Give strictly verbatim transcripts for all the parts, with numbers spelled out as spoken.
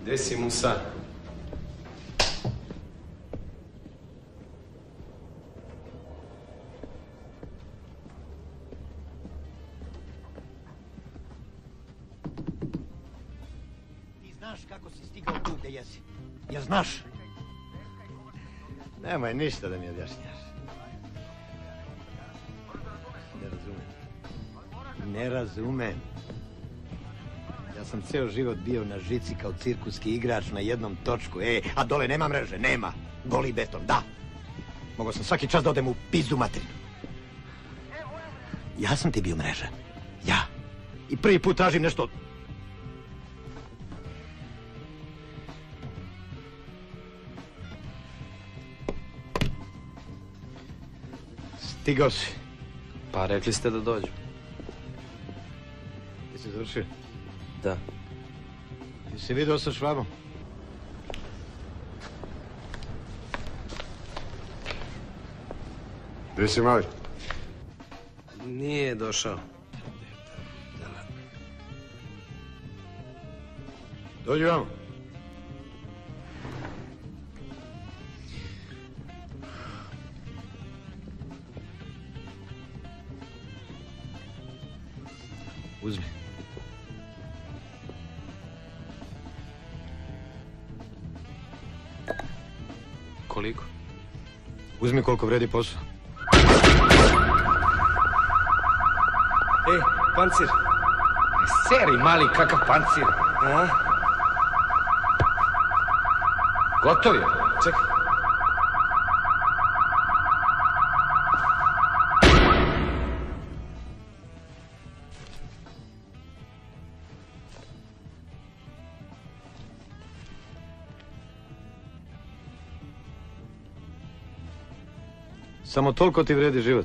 Gde si, Musa? Ti znaš kako si stigao tu gde jesi? Jel znaš? Nemoj ništa da mi objašnjaš. Ne razumem. Ne razumem. Ja sam ceo život bio na žici kao cirkuski igrač na jednom točku. E, a dole nema mreže, nema. Goli beton, da. Mogao sam svaki čas da odem u pizdu materinu. Ja sam ti bio mreža. Ja. I prvi put tražim nešto... Stigao si. Pa rekli ste da dođu. Jesi završio? Da. Jesi vidio sa Švabom? Gde si, mali? Nije došao. Dođi vamo. Uzmi. Koliko? Uzmi koliko vredi posao. E, pancir. Seri, mali, kakav pancir. A? Gotov je. Čekaj. Samo toliko ti vredi život.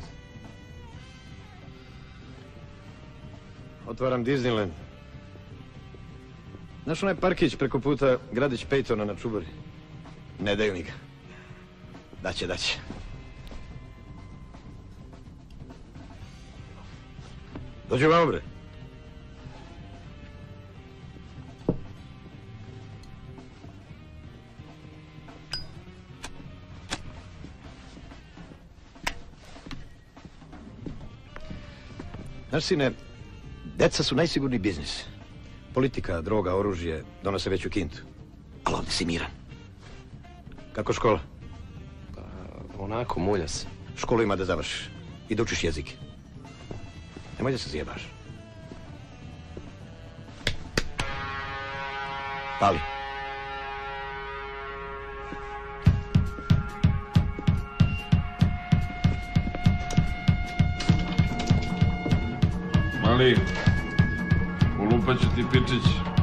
Otvaram Disneyland. Znaš onaj parkić preko puta gradić Peytona na Čubari? Ne daju mi ga. Daće, daće. Dođu vamo, bre. Znaš, sine, deca su najsigurniji biznis. Politika, droga, oružje donose veću kintu. Ali ovdje si miran. Kako škola? Pa, onako, mulja se. Školu ima da završiš i da učiš jezike. Nemoj da se zjebaš. Pali. Mali, ulupat ću ti pičić.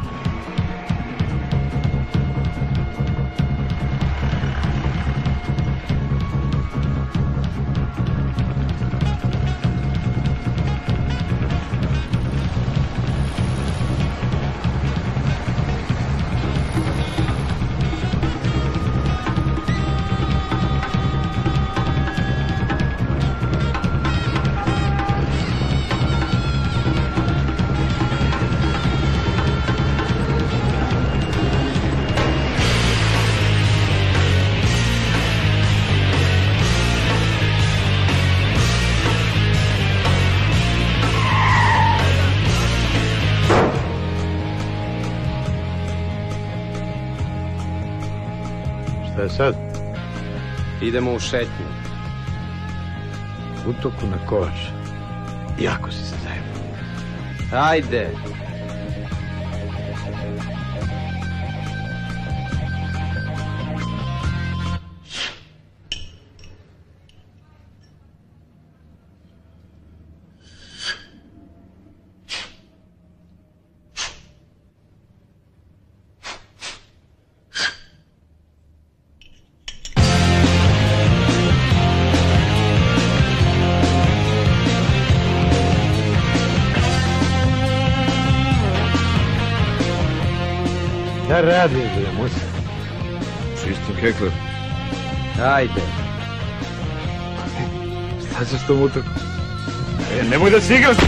Šta je sad? Idemo u šetnju. Utoku na kovač. Jako si se zajebao. Ajde. Šta radiš, bre, Musa? Čistim hekler. Ajde. Šta ćeš tom utoku? E, nemoj da si igraš!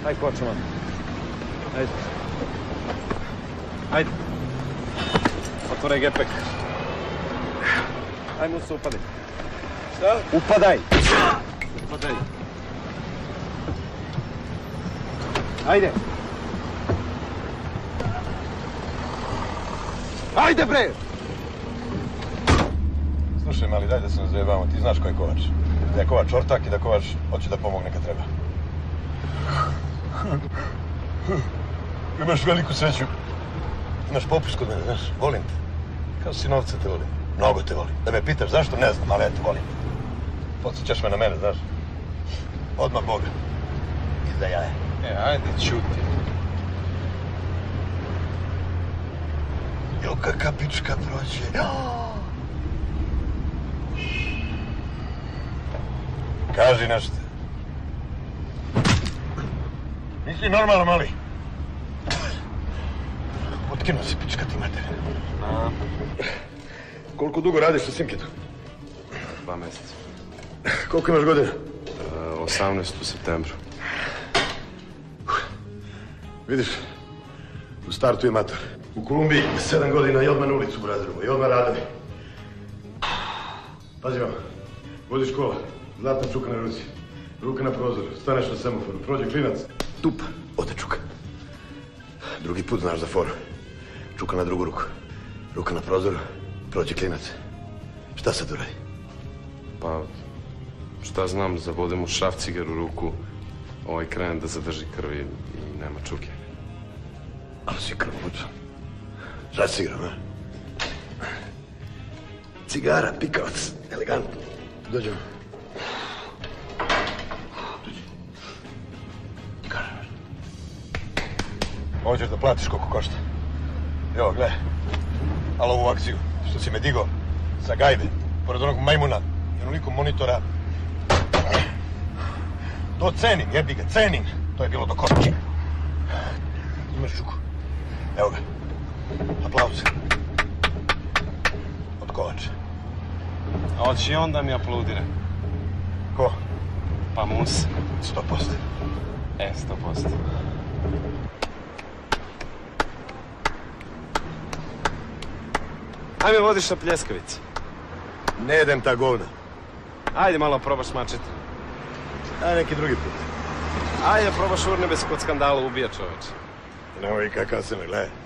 Ajde, kočemo. Ajde. Ajde. Otvoraj gepek. Ajmo se upadaj. Šta? Upadaj! Upadaj. Ajde! Ajde, bre! Slušaj, mali, daj da se ne zajebamo. Ti znaš ko je Kovač. Da je Kovač ortak i da Kovač hoće da pomogne kad treba. Imaš veliku sreću. Imaš popust kod mene, znaš, volim te. Kao sinovca te volim. Mnogo te volim. Da me pitaš zašto, ne znam, ali eto, volim. Podsjećaš me na mene, znaš. Odmah Boga. I za jaje. E, ajde, ćuti. Jo, kaka pička prođe. Kaži nešto. Nisi normalno, mali. Otkinuo si pička ti mater. A? Koliko dugo radiš sa Simketom? Dva meseca. Koliko imaš godina? osamnaest u septembru. Vidiš, u startu je mator. U Kolumbiji sedam godina i odmah na ulicu, brazerovo, i odmah radovi. Pazi vam, vodi škola, zlatna čuka na ruci, ruka na prozor, staneš na semaforu, prođe klinac, tup, ode čuka. Drugi put znaš za foru, čuka na drugu ruku, ruka na prozoru, prođe klinac. Šta sad uradi? Pa, šta znam, zabode mu šraf cigar u ruku, ovaj krene da zadrži krvi i nema čuke. Ali si krv pucao. Šta si igrao, a? Cigara, pikavac, elegantno. Dođemo. Dođi. Kažem. Ovo ćeš da platiš koliko košta. Evo, gledaj. Ali ovu akciju, što si me digao sa gajbe, pored onog majmuna i onoliko monitora. To cenim, jebi ga, cenim. To je bilo do košće. Imaš čuku. Evo ga. Aplauz. Od Kovača. A hoće i on da mi aplaudira? Ko? Pa Mus. Sto posto. E, sto posto. Ajme vodiš na pljeskavici. Ne jedem ta govna. Ajde malo probaš mačeti. Aj neki drugi put. Ajde probaš urnebes kod skandala ubija čoveče. Nemoj kakav se me gledaj.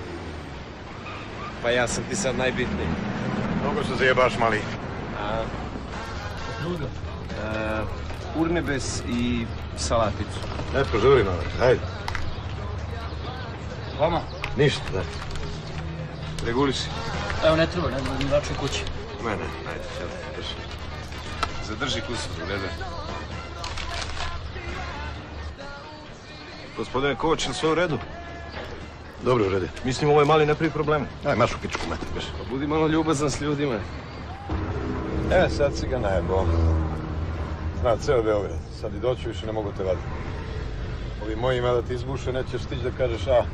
Pa ja sam ti sad najbitniji. Mnogo se zajebaš, mali. A? Drugo. E, urnebes i salaticu. Netko žuri na već, ajde. Vama? Ništa, da. Reguliši. Evo, ne treba, ne znam, vraćaj kući. Ne, ne, ajde, sjedi, drži. Zadrži kusur, gleda. Gospodine Kovač, je li sve u redu? Dobro, u redu. Mislim, ovo je mali ne prvi problem. Aj, maš u pičku, mater, beš. Pa budi malo ljubazan s ljudima. E, sad si ga najebo. Zna ceo Beograd. Sad i doću, više ne mogu te vaditi. Ovi moji ima da ti izbuše, nećeš stići da kažeš a.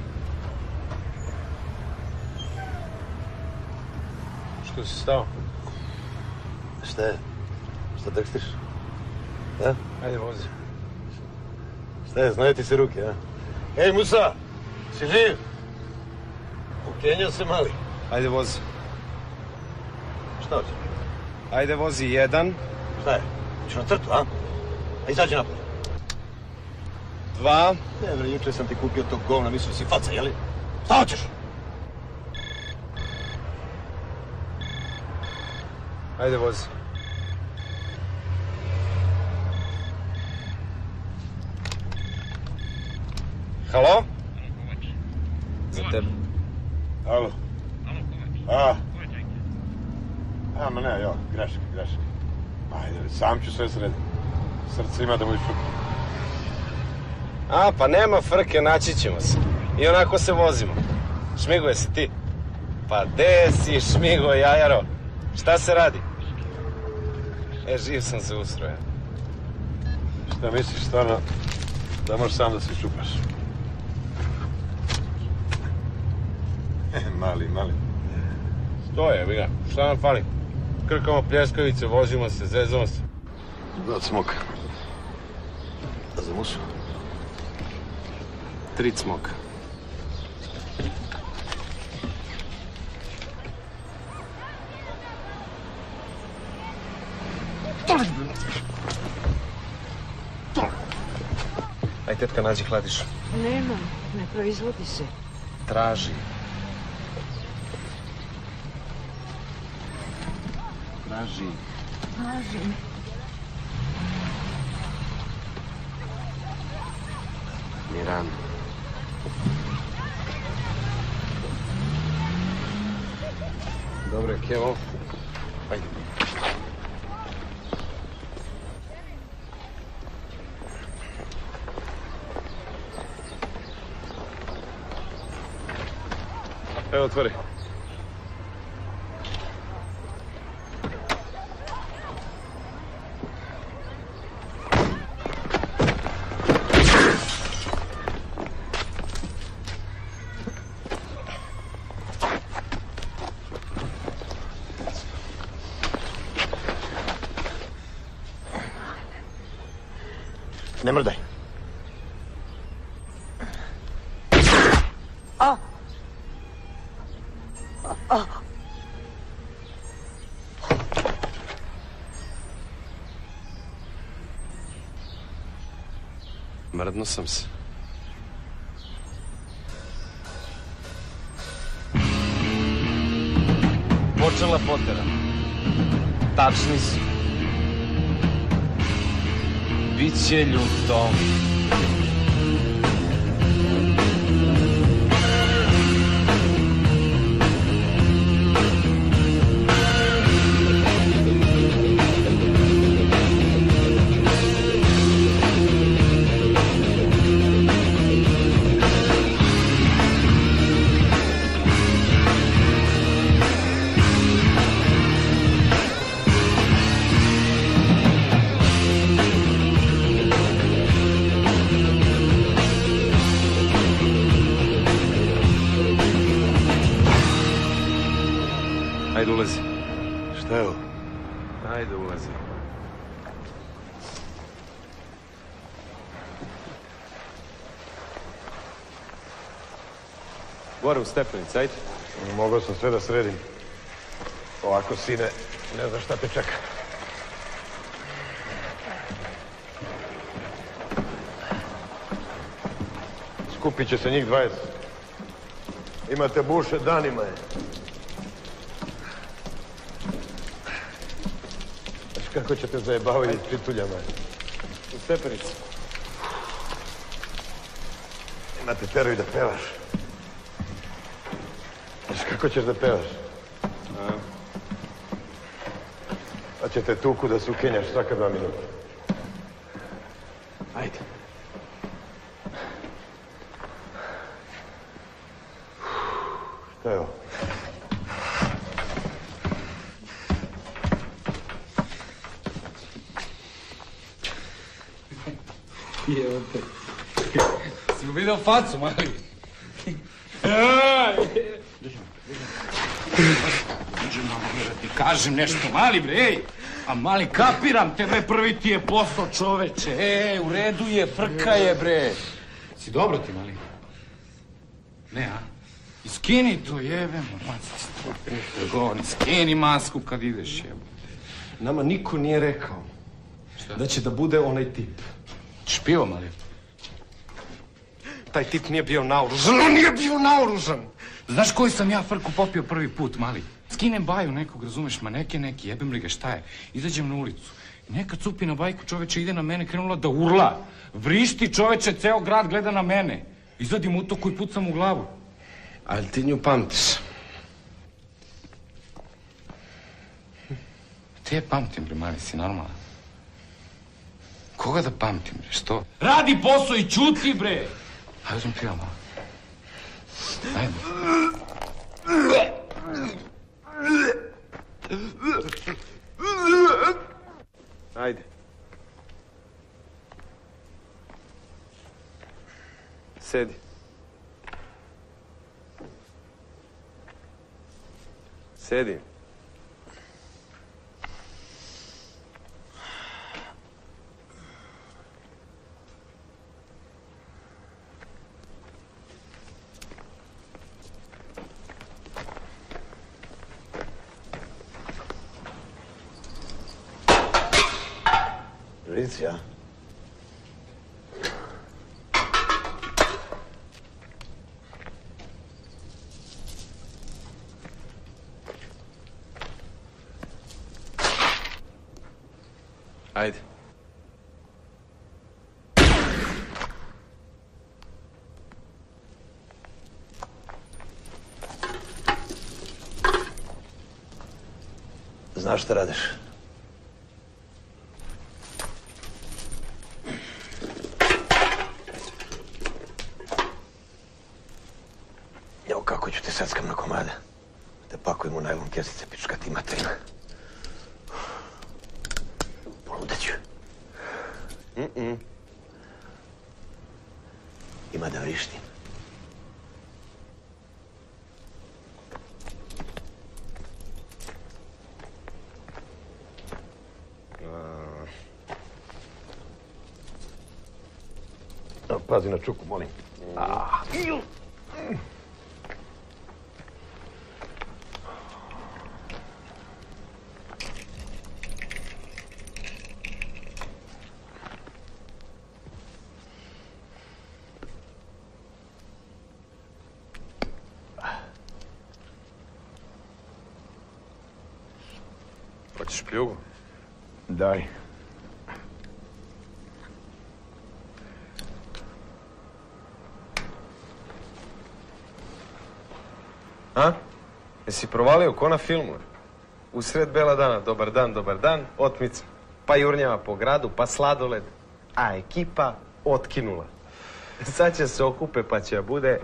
Što si stao? Šta je? Šta drhtiš? Ja? Ajde, vozi. Šta je, znaju ti se ruke, a? Ej, Musa! Si živ? Ukenjao se, mali. Ajde, vozi. Šta hoće? Ajde, vozi jedan. Šta je? Ću na crtu, a? A izađi napolje. Dva. Ne, bre, juče sam ti kupio tog govna, mislio si faca, jeli? Šta hoćeš? Ajde, vozi. Halo? Za tebe. Alo. A? A, ma ne, jo, greška, greška. Ajde, sam ću sve srediti. Srce ima da mu išuku. A, pa nema frke, naći ćemo se. I onako se vozimo. Šmiguje si ti. Pa de si šmigo, jajaro? Šta se radi? E, živ sam se ustrojen. Šta misliš, stvarno, da možeš sam da se šupaš? Mali, mali. Stoje, bi ga. Šta nam fali? Krkamo pljeskavice, vozimo se, zezamo se. Da od smoka. A za Musu? Tric mog. Aj, tetka, nađi hladiš. Nema, ne proizvodi se. Traži. Traži. Tražim. Miranda. Dobro, Kevo. Ajde. Evo, otvori. Ne mrdaj. A! A! Mrdnuo sam se. Počela potera. Tačni su. Biće ljuto. Ajde, ulazi. Šta je ovo? Ajde, ulazi. Gore u stepenici, ajde. Mogao sam sve da sredim. Ovako, sine, ne znaš šta te čeka. Skupit će se njih dvadeset. Imate buše, danima je. Znaš kako ćete zajebavati s pituljama? U stepenici. Imate teruj da pevaš. Znaš kako ćeš da pevaš? A? Pa će te tuku da se ukenjaš svaka dva minuta. Ajde. Šta je ovo? Evo te. Si mu vidio facu, mali? Dođe malo, bre, da ti kažem nešto, mali, bre, ej! A mali, kapiram te, bre, prvi ti je posao, čoveče, ej, u redu je, frka je, bre. Si dobro ti, mali? Ne, a? I skini to, jebemo, maci, skini masku kad ideš, jebo. Nama niko nije rekao da će da bude onaj tip. Špivo, mali? Taj tip nije bio naoružan, on nije bio naoružan! Znaš koji sam ja frku popio prvi put, mali? Skinem baju nekog, razumeš, ma neke neki, jebem li ga, šta je? Izađem na ulicu. Neka cupi na bajku, čoveče, ide na mene, krenula da urla. Vrišti, čoveče, ceo grad gleda na mene. Izvadim utoku i pucam u glavu. Ali ti nju pamtiš. Te pamtim, bre, mali, si normalan. Koga da pamtim, bre, što? Radi posao i ćuti, bre! Hajde, uzmi piva malo. Ajde. Ajde. Sedi. Sedi. Žici, a? Ajde. Znaš šta radiš? Evo kako ću te sackam na komade. Te pakujem u najlon kesice, pička ti materina. Poludeću. Mm-mm. Ima da vrištim. Pazi na čuku, molim. Hoćeš pljugu? Daj. A? Jesi provalio ko na filmu? Usred bela dana, dobar dan, dobar dan, otmica. Pa jurnjava po gradu, pa sladoled. A ekipa otkinula. Sad će se okupe pa će bude...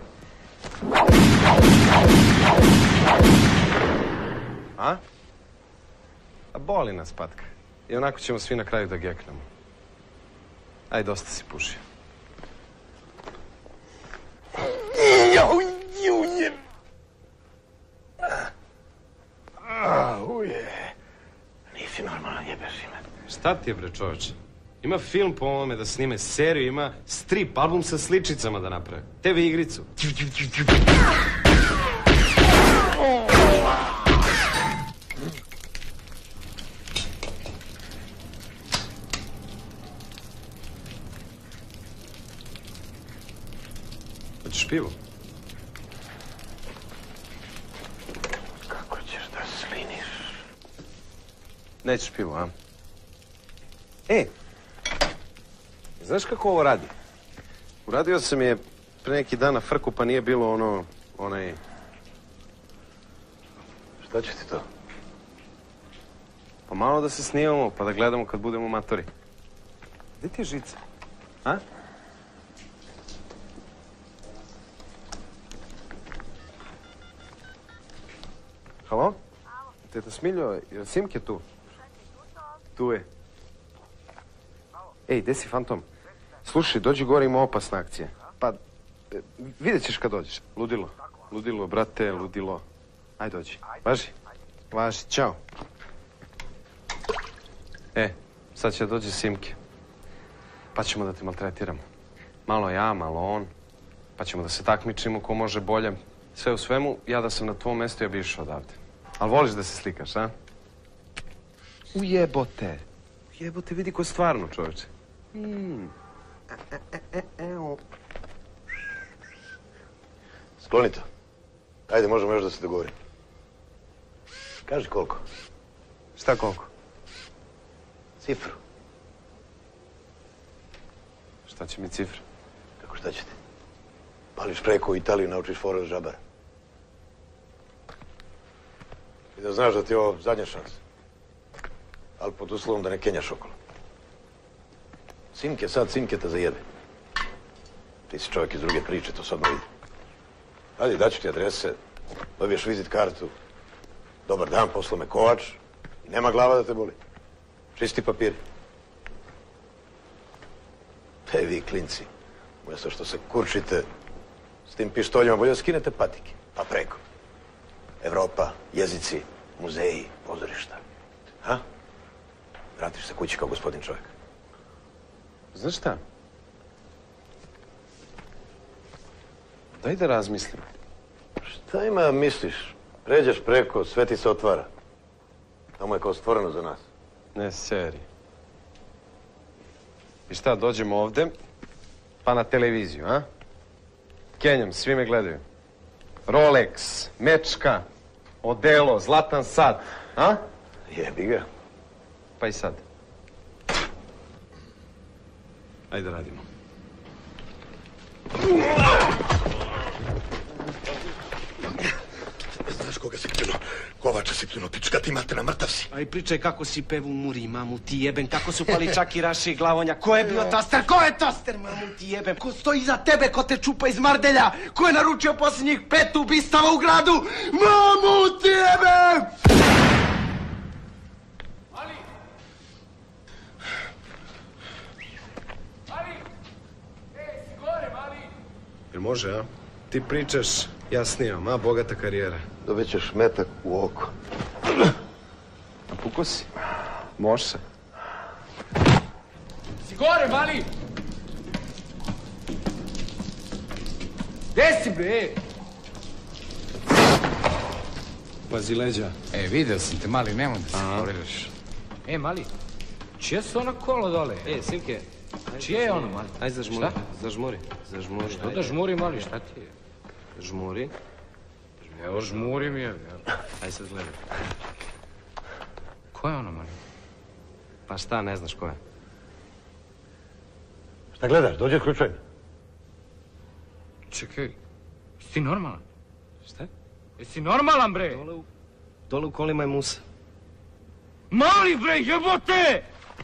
A? A boli nas patka. I onako ćemo svi na kraju da geknemo. Aj, dosta si pušio. Uje, nisi normalan, jebeš ime. Šta ti je, bre, čoveče? Ima film po ovome da snime seriju, ima strip, album sa sličicama da naprave. te ve igricu. Hoćeš pivo? Kako ćeš da sliniš? Nećeš pivo, a? E, znaš kako ovo radi? Uradio sam je pre neki dan na frku, pa nije bilo ono, onaj... Šta će ti to? Pa malo da se snimamo, pa da gledamo kad budemo matori. Gdje ti je žica? A? Halo? Teta Smiljo, je Simke tu? Tu je. Ej, gdje si, Fantom? Slušaj, dođi gore, ima opasna akcija. Pa, e, vidjet ćeš kad dođeš. Ludilo. Ludilo, brate, ludilo. Aj, dođi. Važi. Važi, čao. E, sad će dođi Simke. Pa ćemo da te maltretiramo. Malo ja, malo on. Pa ćemo da se takmičimo ko može bolje. Sve u svemu, ja da sam na tvom mjestu, ja bi išao odavde. Ali voliš da se slikaš, a? Ujebote. Ujebote, vidi ko je stvarno, čovječe. Mm. E, e, e, e, o. Skloni to. Ajde, možemo još da se dogovorimo. Kaži koliko. Šta koliko? Cifru. Šta će mi cifra? Kako šta će ti? Pališ preko u Italiju, naučiš fore od žabara. I da znaš da ti je ovo zadnja šansa. Ali pod uslovom da ne kenjaš okolo. Simke sad, Simke te zajebe. Ti si čovjek iz druge priče, to sad ne vidi. Ajde, daću ti adrese, dobiješ vizit kartu. Dobar dan, poslo me kovač. I nema glava da te boli. Čisti papir. Te vi, klinci, umjesto što se kurčite s tim pištoljima, bolje skinete patike, pa preko. Evropa, jezici, muzeji, pozorišta. Ha? Vratiš se kući kao gospodin čovjek. Znaš šta? Daj da razmislim. Šta ima misliš? Pređeš preko, sve ti se otvara. Tamo je kao stvoreno za nas. Ne, seri. I šta, dođemo ovde, pa na televiziju, a? Kenjam, svi me gledaju. Rolex, mečka, odelo, zlatan sat, a? Jebi ga. Pa i sad. Ajde radimo. Znaš koga si pljuno? Kovača si pljuno, pička ti matera, mrtav si. Aj pričaj kako si pevu muri, mamu ti jebem, kako su pali čak i Raši i Glavonja. Ko je bio toster? Ko je toster, mamu ti jebem? Ko stoji iza tebe, ko te čupa iz mardelja? Ko je naručio posljednjih pet ubistava u gradu? Mamu ti jebem! Mali! Mali! Ej, si gore, Mali! Jel može, a? Ti pričaš, ja snimam, a? Bogata karijera. Dobit ćeš metak u oko. A puko si? Može se. Si gore, Mali! Gde si, bre? Pazi leđa. E, video sam te, Mali, nemoj da se koriraš. E, Mali, čije su ona kola dole? E, Simke, Čije je ono, Mali? aj zažmuri, Šta? zažmuri, zažmuri. Što da žmuri, Mali, šta ti je? Žmuri, Evo, žmuri mi je. aj sad gledaj. Ko je ono, Mali? Pa šta, ne znaš ko je? Šta gledaš, dođe otključaj. Čekaj, jesi ti normalan? Šta? Jesi normalan, bre? Dole u, dole u kolima je Musa. Mali, bre, jebote!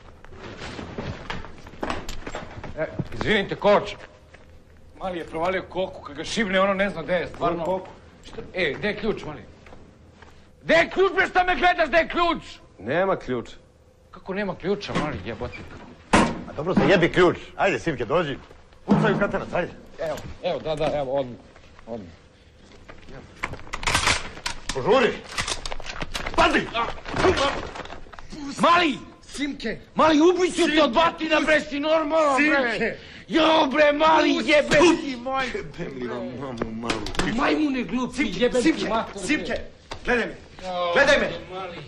E, izvinite, koč. Mali je provalio koku, kad ga šibne, ono ne zna gde je, stvarno. Koku? Šta? E, gde je ključ, Mali? Gde je ključ, bre, šta me gledaš, gde je ključ? Nema ključ. Kako nema ključa, Mali, jebote? A dobro se jebi ključ. Ajde, Simke, dođi. Pucaj u katanac, ajde. Evo, evo, da, da, evo, odmah, odmah. Požuri. Padni! Mali! Simke! Mali, ubij ću te od batina, bre, si normalan, bre! Simke! Jo, bre, Mali, jebe ti, moj! Jebem li vam mamu malu. Majmune glupi, jebe ti, mater! Simke, gledaj me, gledaj me!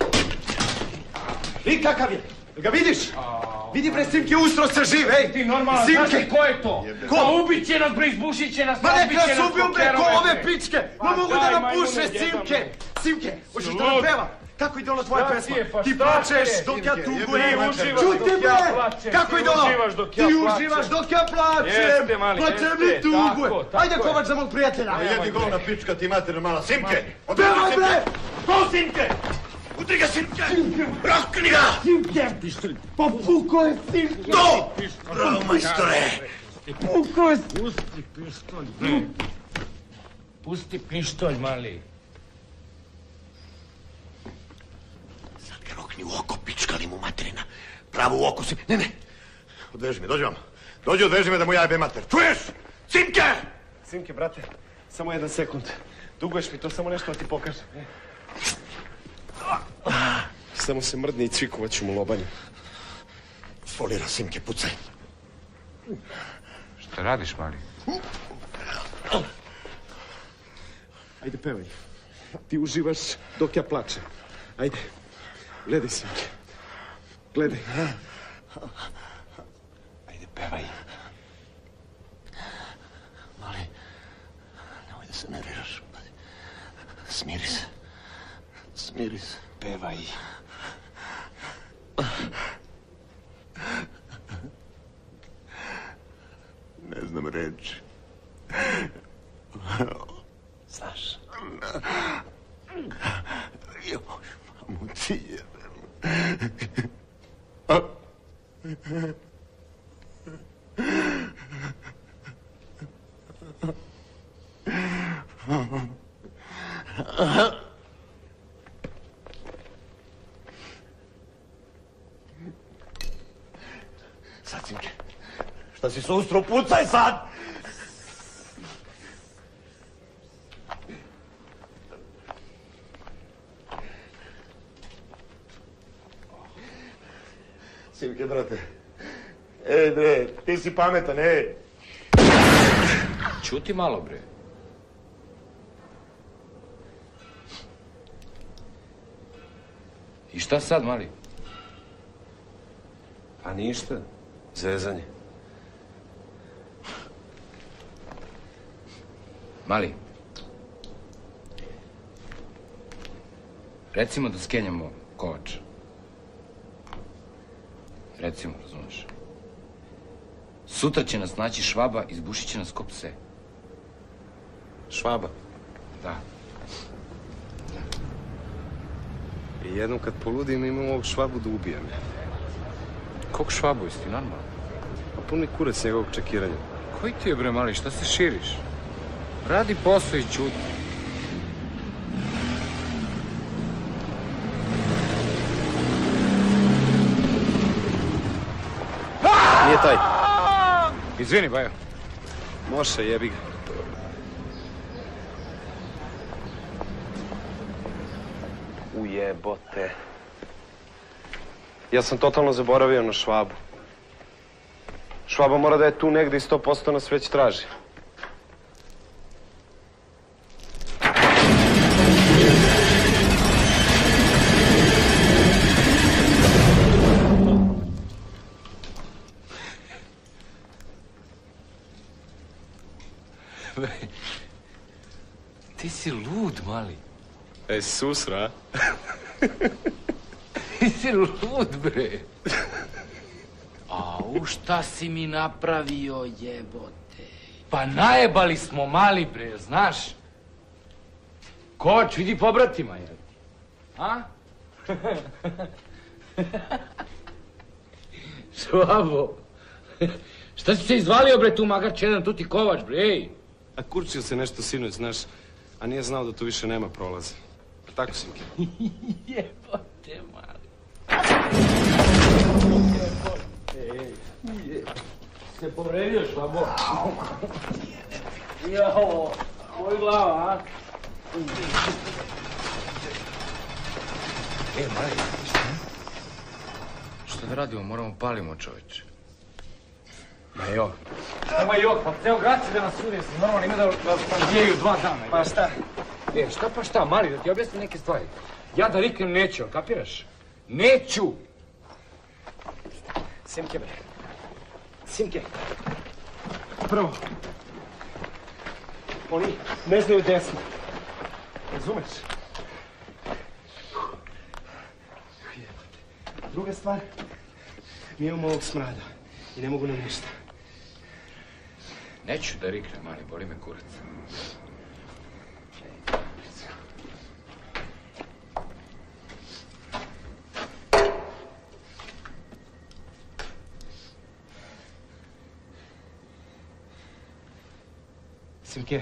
I kakav je? Ga vidiš? Vidi bre, Simke, ustro se živ, ej! Ti normalan, znaš li ko je to? Ko? Pa ubit će nas, bre, izbušit će nas, Ma nek razbit će nas nas ubiju po bre, ko kerometre. ove pičke! Ma mogu da daj, nam majmune, puše, djeda, Simke! majmune. Simke, hoćeš da Lud. nam peva? Kako ide ono tvoja Šta pesma? ti je, pa Ti šta plačeš ti je? dok ja Simke, tugujem! jebe, ti uživaš Čuti dok ja bre! plačem, Kako ti ide ono? uživaš dok ja Ti plačem. uživaš dok ja plačem! Jeste, Mali, Plačem jeste, li tugujem! tako, tako Ajde je. kovač za mog prijatelja! A jebi govna pička ti mater mala. Simke! Pevaj bre! To Simke! Udri ga, Simke! Rokni ga! Pa puko je Simke! To! Bravo, majstore! Puko je Pusti pištolj, bre. Pusti pištolj, Mali. Sad ga rokni u oko, pička li mu materina. Pravo u oko si... Ne, ne! Odveži me, dođi vam. Dođi, odveži me da mu jajbe mater. Čuješ? Simke! Simke, brate, samo jedan sekund. Duguješ mi to, samo nešto da ti pokažem. Samo se mrdni i cvikovat ću mu lobanju. Folira, Simke, pucaj. Šta radiš, Mali? Ajde, pevaj. Ti uživaš dok ja plačem. Ajde, gledaj, Simke. Gledaj. Ajde, pevaj. Mali, nemoj da se nerviraš. Smiri se. Smiri se. Pevaj. Ne znam reći. Znaš. Joj, mamu ti jebem. Sad, Simke. Šta si se ustro, pucaj sad! Simke, brate. Ej, bre, ti si pametan, ej. Čuti malo, bre. I šta sad, Mali? Pa ništa. Zezanje. Mali. Recimo da skenjamo Kovač. Recimo, razumeš. Sutra će nas naći Švaba, izbušit će nas ko pse. Švaba? Da. I jednom kad poludim imam ovog Švabu da ubijem. Kog Švabu, jesi ti normalno? Pa pun mi kurac njegovog čekiranja. Koji ti je, bre, mali, šta se širiš? Radi posao i ćuti. Nije taj. Izvini, Bajo. Moša, jebi ga. Ujebote. Ja sam totalno zaboravio na Švabu. Švaba mora da je tu negde i sto posto nas već traži. Ti si lud, mali. Ej, susra, a? Ti si lud, bre. Au, šta si mi napravio, jebote? Pa najebali smo mali, bre, znaš? Koč, vidi pobratima, je. A? Švabo. Šta si se izvalio, bre, tu magač jedan, tu ti Kovač, bre, ej. A kurčio se nešto sinoć, znaš, a nije znao da tu više nema prolaza. Tako, Simke? Jebote, mali. Jebote, ej. Se povredio, Švabo. Jao, moj glava, a? E, mali, šta? Šta da radimo, moramo palimo, čoveče. Ma jo. Ma jo, pa ceo grad će da nas sudi, si normalno ima da vas panđeju dva dana. Pa šta? E, šta pa šta, mali, da ti objasnim neke stvari. Ja da riknem neću, kapiraš? Neću! Simke, bre. Simke. Prvo. Oni ne znaju gde smo. Razumeš? Druga stvar, mi imamo ovog smrada i ne mogu nam ništa. Neću da riknem, mali, boli me kurac. Simke,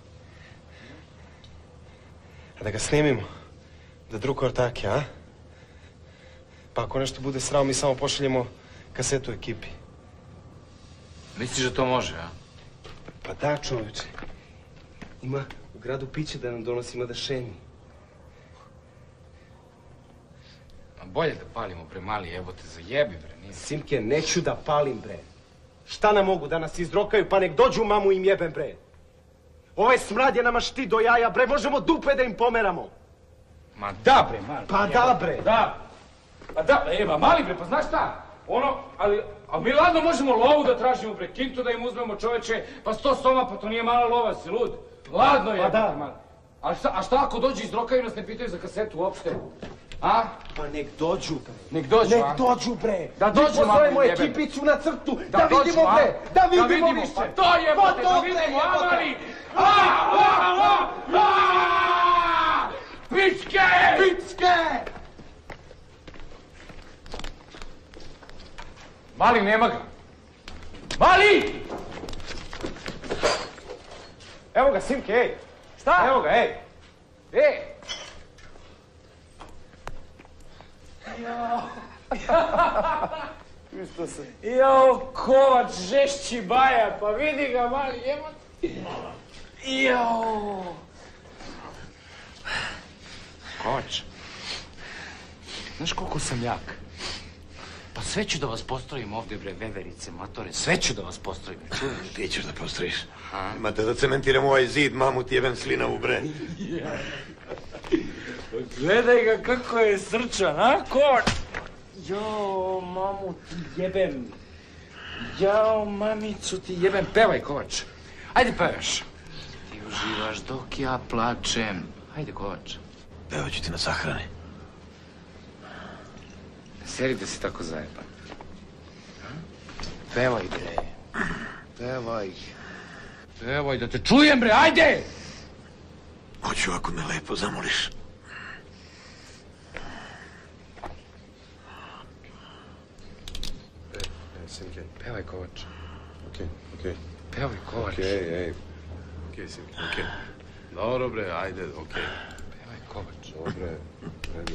a da ga snimimo, da drugo ortake, a? Pa ako nešto bude srao, mi samo pošaljemo kasetu ekipi. Misliš da to može, a? Pa da, čoveče. Ima u gradu piće da nam donosi, ima da šeni. A bolje da palimo, bre, mali, evo te zajebi, bre, nije. Simke, neću da palim, bre. Šta nam mogu, da nas izdrokaju, pa nek dođu mamu im jebem, bre. Ovaj smrad je nama šti do jaja, bre, možemo dupe da im pomeramo. Ma da, bre, mali. Pa da, bre. Da. Pa da, e, ma mali, bre, pa znaš šta? Ono, ali, a mi ladno možemo lovu da tražimo, bre, kintu da im uzmemo, čoveče, pa sto soma, pa to nije mala lova, si lud. Ladno je, pa da. Mali. A šta, a šta ako dođu izdrokaju nas ne pitaju za kasetu uopšte? A? Pa nek dođu, bre. Nek dođu, a? Nek dođu, bre. Da dođu, mi pozovemo jebem. ekipicu na crtu, da, Da vidimo, dođu, a? bre. Da vidimo, Da vidimo, više. pa to jebote, da vidimo, a, mali? A, a, a, a! Pičke! Pičke! Mali, nema ga. Mali! Evo ga, Simke, ej. Šta? Evo ga, ej. Ej! Jao. Isto se. Jao, Kovač, žešći baja, pa vidi ga, mali, jebote. Jao. Kovač, znaš koliko sam jak? Pa sve ću da vas postrojim ovdje, bre, veverice, matore, sve ću da vas postrojim, čuješ? Ti ćeš da postrojiš. Imate da cementiramo ovaj zid, mamu ti jebem slinavu, bre. Gledaj ga kako je srčan, a, Kovač? Jo, mamu ti jebem. Jao, mamicu ti jebem, pevaj, Kovač. Ajde, pevaš. Ti uživaš dok ja plačem. Ajde, Kovač. Evo ću ti na sahrani. Seri da si tako zajeban. Pevaj, bre. Pevaj. Pevaj, da te čujem, bre, ajde! Hoću ako me lepo zamoliš. Sinke. Pevaj, Kovač. Okej, okej. Pevaj, Kovač. Okej, ej. Okej, Sinke, okej. Dobro, bre, ajde, okej. Pevaj, Kovač. Dobre, ajde.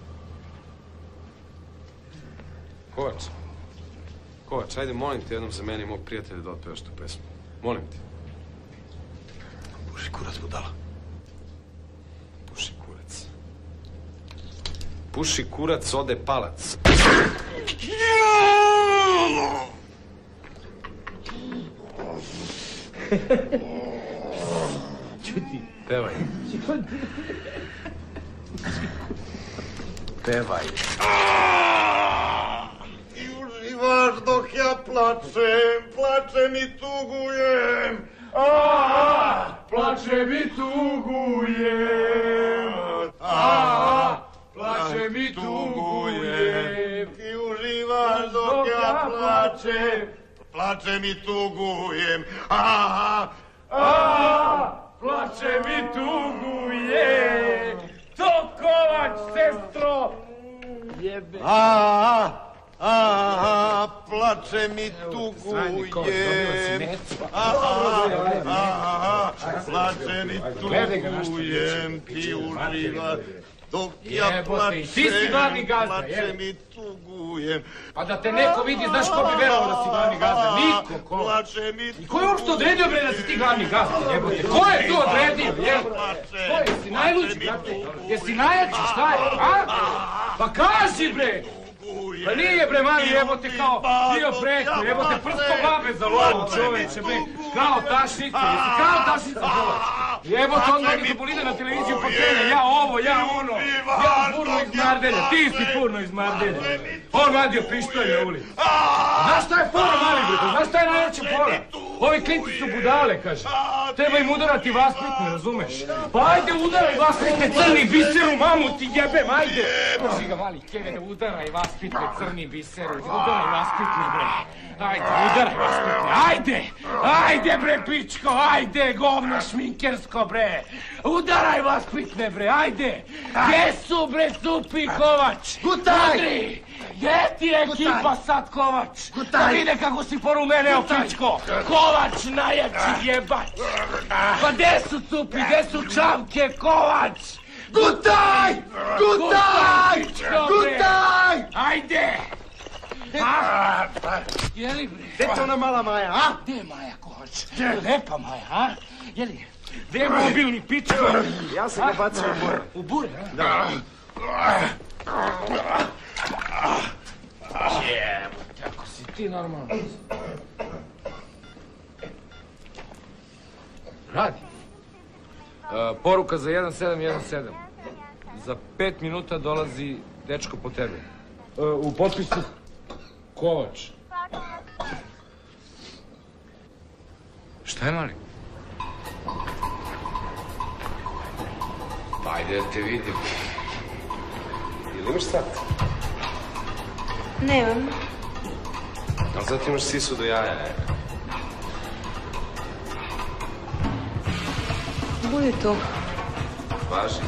Kovač. Kovač, ajde, molim te jednom za mene i mog prijatelja da otpevaš tu pesmu. Molim te. Puši kurac budala. Puši kurac. Puši kurac, ode palac. Čuti. Pevaj. Pevaj. I uživaš dok ja plačem, plačem i tugujem. A, plačem i tugujem. A, plačem i tugujem. Ti uživaš dok ja plačem, plačem i tugujem. A, A, plačem i tugujem. To Kovač, sestro. Jebe. a, a, plačem i tugujem. A, a, plačem i tugujem. Ti uživaš dok ja Jebote, i ti si glavni plačem, gazda, plačem i tugujem. Pa da te neko vidi, znaš ko bi verovao da si glavni gazda? Niko, ko? Plačem i I ko je uopšte odredio, bre, da si ti glavni gazda, jebote? Ko je to odredio, jebote? Ko je, jesi najluđi, brate? Jesi najjači, šta je, a? Pa kaži, bre! Pa nije, bre, mali, jebote, kao bio preko, jebote, prsto babe za lovu, čoveče, bre, kao tašnica, jesi kao tašnica, Kovač? Jebote, on meni zabolide na televiziju pokrene, ja ovo, ja ono, ja furno iz Mardelja, ti si furno iz Mardelja. On vadio pištolj na ulici. Znaš šta je fora, mali, bre, znaš šta je najveća fora? Ovi klinci su budale, kaže. Treba im udarati vaspitne, razumeš? Pa ajde udaraj vaspitne, crni biseru, mamu ti jebem, ajde! Drži ga, mali, Kevine, udaraj vaspitne, crni biseru, udaraj vaspitne, bre. Ajde, udaraj vaspitne, ajde! Ajde, bre, pičko, ajde, govno šminkersko, bre! Udaraj vaspitne, bre, ajde! Gdje su, bre, Cupi, Kovač? Gutaj! Gdje ti je ekipa sad, Kovač? Da vide kako si porumeneo, pičko! Kovač, najjači jebać! Pa gdje su Cupi, gdje su Čavke, Kovač? Gutaj! Gutaj! pičko, bre! Gutaj! Ajde! A? Jeli, bre? Gde je ona mala Maja, a? Gdje je Maja, Kovač? Lepa Maja, a? Jeli? Gdje je mobilni, pičko? Ja sam ga bacio u bure. U bure, a? Da. Jebote, ako si ti normalno. Radi. Uh, poruka za jedan sedam jedan sedam. Za pet minuta dolazi dečko po tebe. Uh, u potpisu Kovač. Šta je, mali? Pa ajde da te vidim. Ili imaš sat? Nemam. Ali zato imaš sisu do jaja. Budi tu. Važi.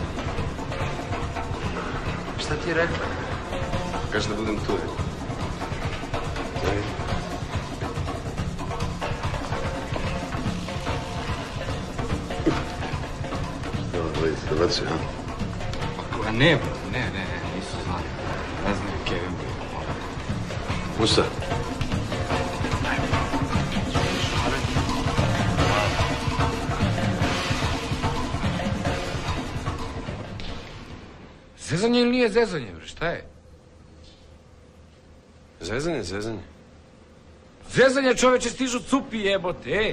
Šta ti je rekla? Kaže da budem tu. Ajde. Dobro, vidite, da bacio, a? A ne, bro, ne, ne, ne, nisu znali. Ne znam, Kevin, bro. Musa. Zezanje ili nije zezanje, bre, šta je? Zezanje, zezanje. Zezanje, čoveče, stižu Cupi, jebote, ej!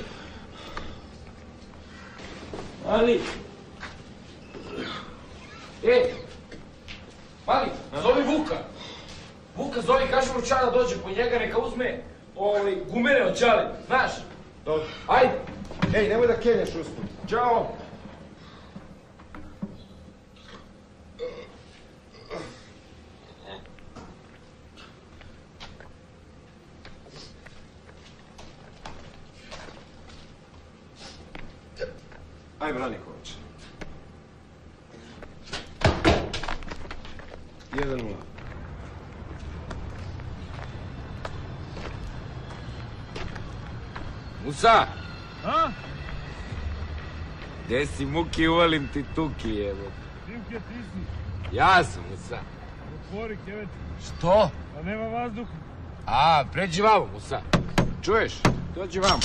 Ali... Ej! Mali, zovi Vuka! Vuka, zovi, kaži mu ča da dođe po njega, neka uzme Ovi, gumene očali, znaš? Dobro. Ajde. Ej, nemoj da kenješ usput. Ćao. Aj, Braniković. Jedan nula. Musa! A? Gde si, Muki, uvalim ti tuki, evo. Simke, ti si. Ja sam, Musa. Otvori kevet. Što? Pa nema vazduha. A, pređi vamo, Musa. Čuješ? Dođi vamo.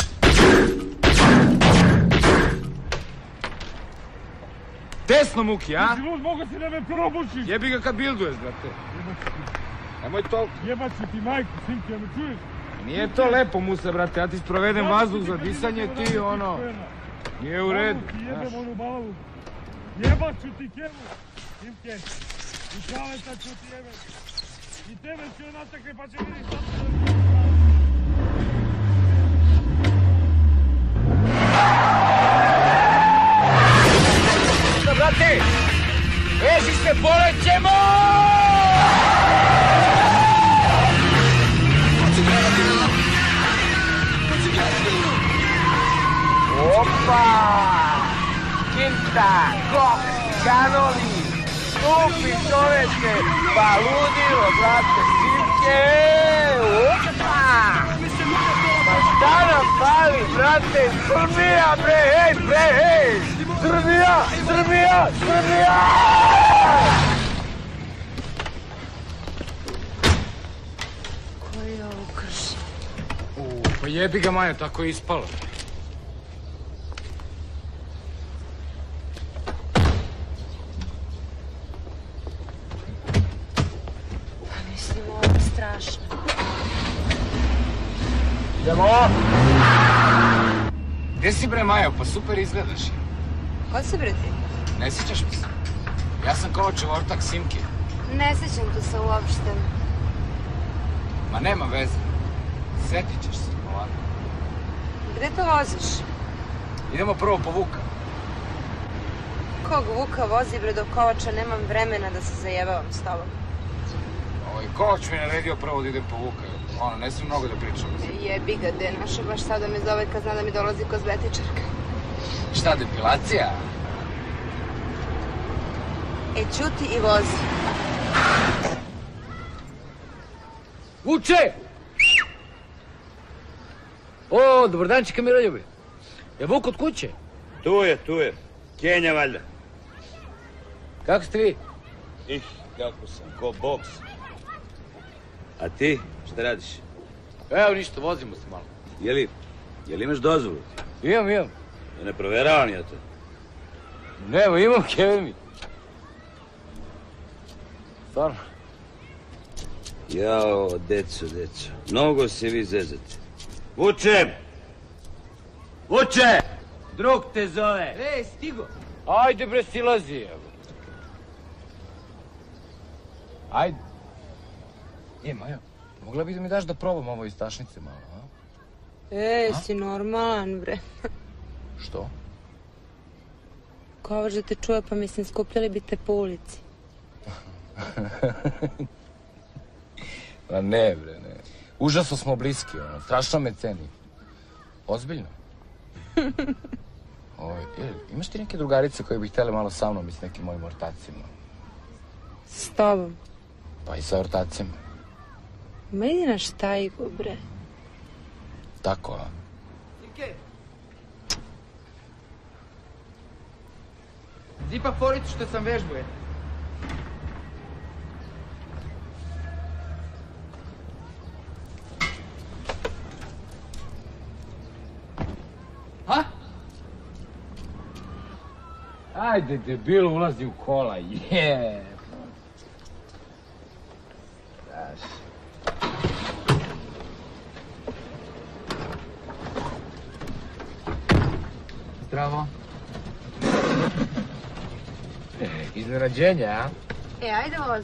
Tesno, Muki, a? Ti lud, mogu si da me probušiš. Jebi ga kad bilduješ, brate. Jebat ću ti. Nemoj toliko. Jebat ću ti majku, Simke, me čuješ? Nije to lepo, Musa, brate. Ja ti sprovedem vazduh za disanje, ti ono... Nije u redu. Ti jebem onu balavu. Jebat ću ti kevu, Simke. I čaleta ću ti jebem. I tebe ću je natakne pa će vidiš šta ću da... Brate! Veži se, polećemo! Opa! Kinta, kok, kanoli, stupi čoveče, pa ludilo, brate, Simke! Opa! Pa šta nam pali, brate? Srbija, bre, hej, bre, hej! Srbija! Srbija! Srbija! Koji je ovo krš? U, pa jebi ga, Majo, tako je ispalo. Pa mislim, ovo je strašno. Idemo! Gde si, bre, Majo? Pa super izgledaš. Ko si, bre, ti? Ne sjećaš mi se? Ja sam kao čevortak Simke. Ne sećam te se uopšte. Ma nema veze. Sjetit ćeš se, ovako. Gde to voziš? Idemo prvo po Vuka. Kog Vuka vozi, bre, do Kovača? Nemam vremena da se zajebavam s tobom. Ovaj Kovač mi je naredio prvo da idem po Vuka. Ono, ne smijem mnogo da pričam. Jebi ga, Denaša, baš sada me zove kad zna da mi dolazi kozmetičarka. Šta, depilacija? E, ćuti i vozi. Vuče! O, dobar dan, čeka mi Roljube. Je Vuk od kuće? Tu je, tu je. Kenja valjda. Kako ste vi? Ih, kako sam, ko boks. A ti, šta radiš? Evo ništa, vozimo se malo. Jeli, jeli imaš dozvolu? Imam, imam. Ja ne provjeravam ja to. Nemo, imam, keve mi. Stvarno? Jao, deco, deco. Mnogo se vi zezate. Vuče! Vuče! Drug te zove. Ej, stigo. Ajde, bre, silazi, evo. Ajde. E, Majo, mogla bi da mi daš da probam ovo iz tašnice malo, a? Ej, si normalan, bre. Što? Kovač da te čuje, pa mislim, skupljali bi te po ulici. Pa ne, bre, ne. Užasno smo bliski, ono, strašno me ceni. Ozbiljno. Oj, e, imaš ti neke drugarice koje bi htjele malo sa mnom i s nekim mojim ortacima? S tobom? Pa i sa ortacima. Ma idi na štajgu, bre. Tako, a? Simke! Zipa foricu što sam vežbuje. Ha? Ajde, debil, ulazi u kola, je. Zdravo. E, iznenađenje, a? E, ajde vozi.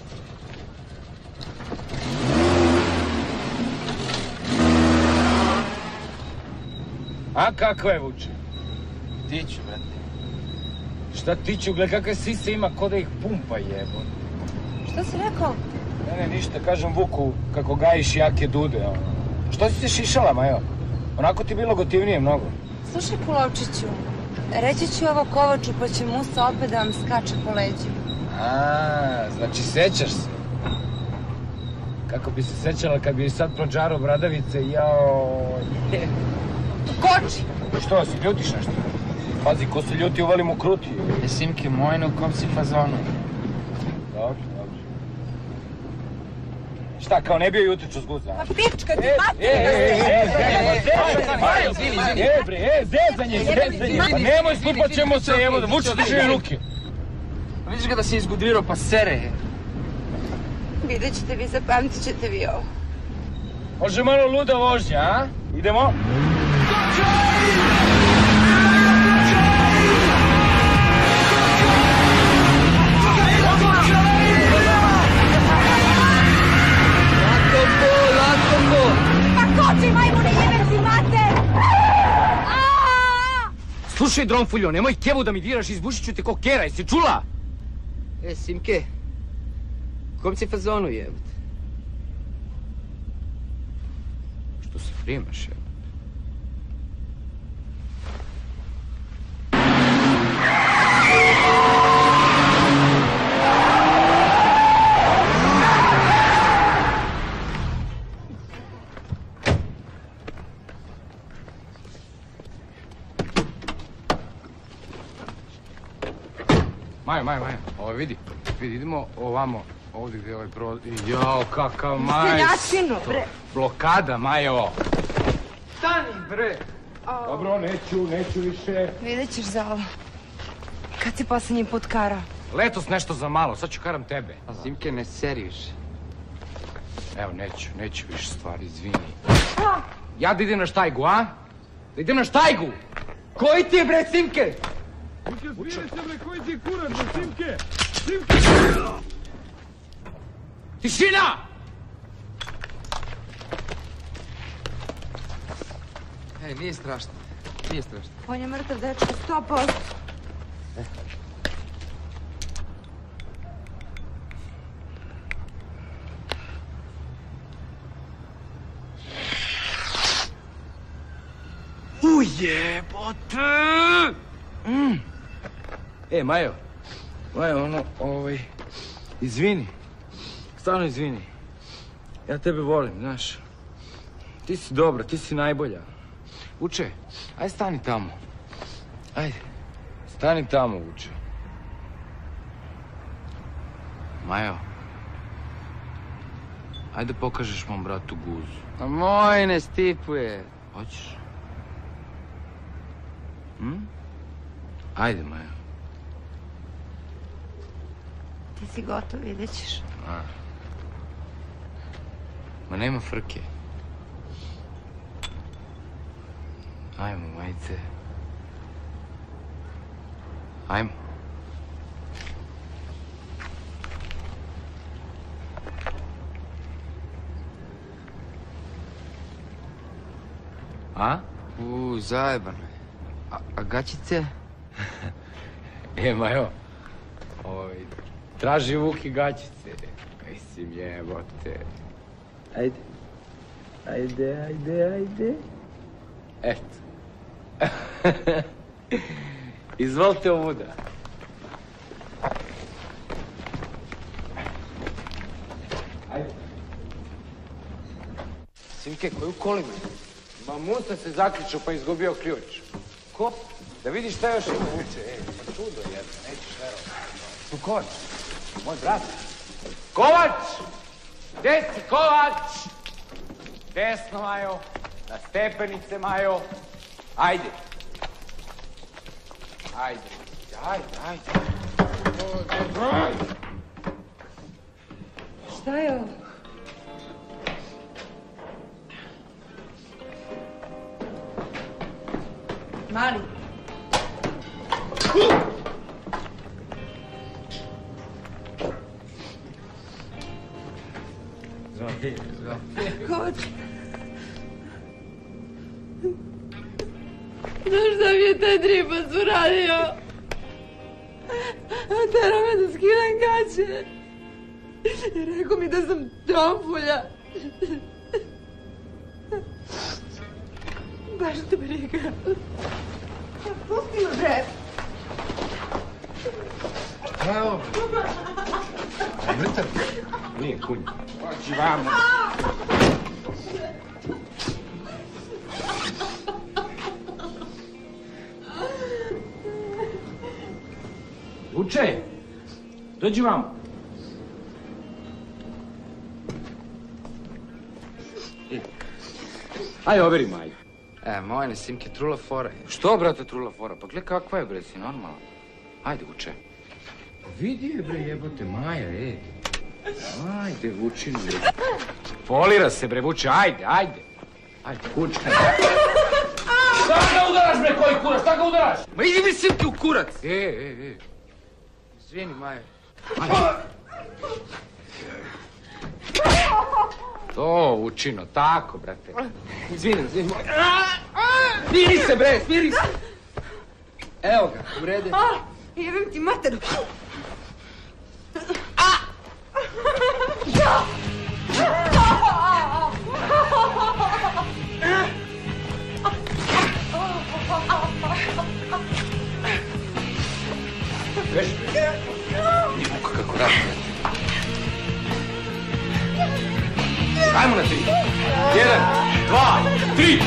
A kakva je, Vuče? Tiću, brate. Šta tiću, gle kakve sise ima, ko da ih pumpa jebo. Šta si rekao? Ne, ne, ništa, kažem Vuku kako gajiš jake dude, ono. Što si se šišala, Majo? Onako ti bilo gotivnije mnogo. Slušaj, Kulovčiću, reći ću ovo Kovaču pa će Musa opet da vam skače po leđima. A, znači sećaš se. Kako bi se sećala kad bi sad prođaro bradavice, jao... Koči! Što, si ljutiš nešto? Pazi, ko se ljuti uvali mu kruti. E, Simke, mojno, u kom si fazonu? Dobro, dobro. Šta, kao ne bio jutrić uz guza? Pa pička ti, mati! E, e, e, e, izvini, izvini. E, bre, e, zezanje, zezanje. Pa nemoj, slupat ćemo se, evo, da vuče državi ruke. Vidiš ga da si izgudrirao, pa sere. Vidjet ćete vi, zapamtit ćete vi ovo. Može malo luda vožnja, a? Idemo? Koči, majmune, jebem ti mater! Slušaj, Dronfuljo, nemoj kevu da mi diraš, izbušit ću te ko kera, jesi čula? E, Simke, u kom si fazonu, jebote? Što se primaš, jebote? Majo, Majo, Majo, ovo vidi, vidi, idemo ovamo, ovdje gdje je ovaj prod... Jao, kakav majstor! Seljačinu, bre! Blokada, Majo! Stani, bre! Dobro, neću, neću više. Vidjet ćeš za ovo. Kad si posljednji put karao? Letos nešto za malo, sad ću karam tebe. Simke, ne seri više. Evo, neću, neću više stvari, izvini. Ja da idem na štajgu, a? Da idem na štajgu! Koji ti je, bre, Simke? Simke, smiri se, bre, koji ti je kurac, bre, Simke! Simke! Tišina! Ej, nije strašno. Nije strašno. On je mrtav, dečko, sto posto. Ujebote! Mm. E, Majo, Majo, ono, ovaj, izvini, stvarno izvini. Ja tebe volim, znaš. Ti si dobra, ti si najbolja. Vuče, aj stani tamo. Ajde, stani tamo, Vuče. Majo, ajde pokažeš mom bratu guzu. A moj ne stipuje. Hoćeš? Hm? Ajde, Majo. Ti si gotov, vidjet ćeš. A. Ma nema frke. Ajmo, majice. Ajmo. A? Uuu, zajebano je. A, a gaćice? E, Majo, ovaj, traži Vuki gaćice. Mislim, jebote. Ajde. Ajde, ajde, ajde. Eto. Izvolite ovuda. Ajde. Simke, koju kolima? Ma Musa se zaključao pa izgubio ključ. Ko? Da vidiš šta još ima Vuče, ej, pa čudo jedno, nećeš verovati. Tu Kovač, moj brat. Kovač! Gde si, Kovač? Desno, Majo, na stepenice, Majo. Ajde. Ajde, ajde, ajde. Ajde. Šta je ovo? Mali. Kovač. Znaš šta mi je taj dribac uradio? Tera me da skinem gaće. Rekao mi da sam tromfulja. Baš te briga. Pusti me, bre. Šta je ovo? Mrtav? Nije kunj. Ođi vamo. Vuče, dođi vamo. Ajde, oberi Maju. E, mojne Simke, trula fora je. Što, brate, trula fora? Pa gle kakva je, bre, si normalno. Ajde, Vuče. Vidi je, bre, jebote, Maja, e. Ajde, Vučinu, bre. Folira se, bre, Vuče, ajde, ajde. Ajde, kučka. Šta ga udaraš, bre, koji kurac, šta ga udaraš? Ma idi mi Simke u kurac! E, e, e. Izvini, Maja. Ajde. To, Vučino, tako, brate. Izvini, izvini. Smiri se, bre, smiri se. Evo ga, u redu. Jebem ti materu. Veš, nije muka kako radi. Ajmo na tri. Jedan, dva, tri.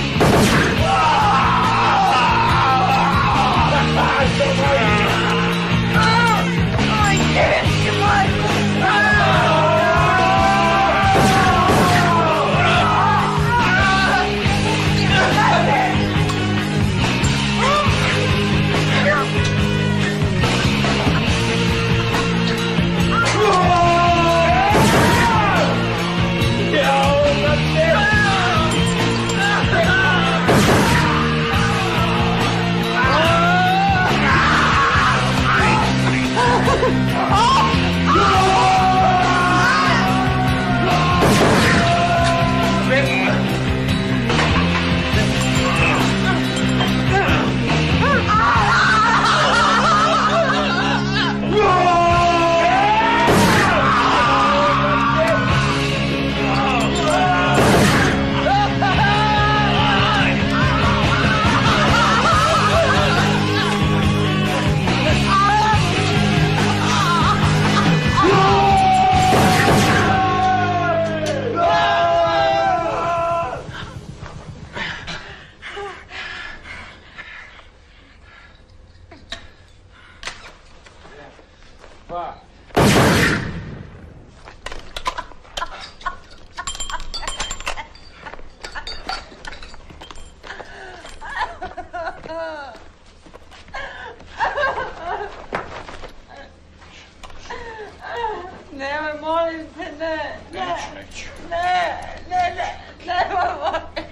Nemoj, molim te, ne, ne. Neću, neću. Ne, ne, ne, nemoj, molim te.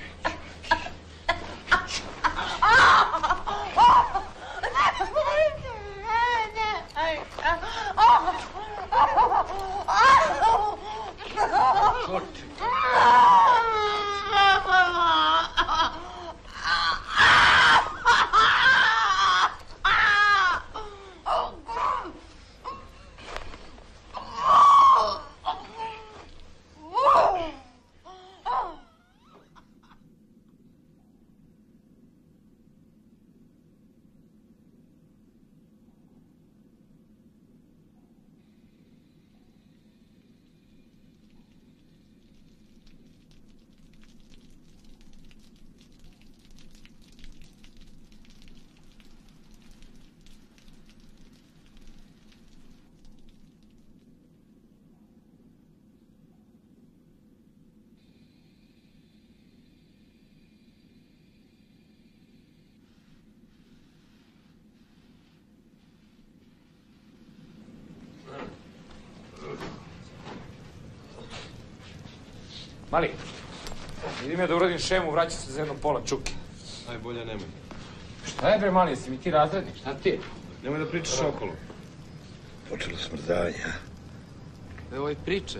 Nemoj, molim te, ne, ne. Aj, Čuti. Mali, idem ja da uradim šemu, vraćam se za jedno pola čuke. Najbolje nemoj. Šta je bre, Mali, jesi mi ti razrednik, šta ti je? Nemoj da pričaš okolo. Počelo smrzavanje, a? Evo i priče.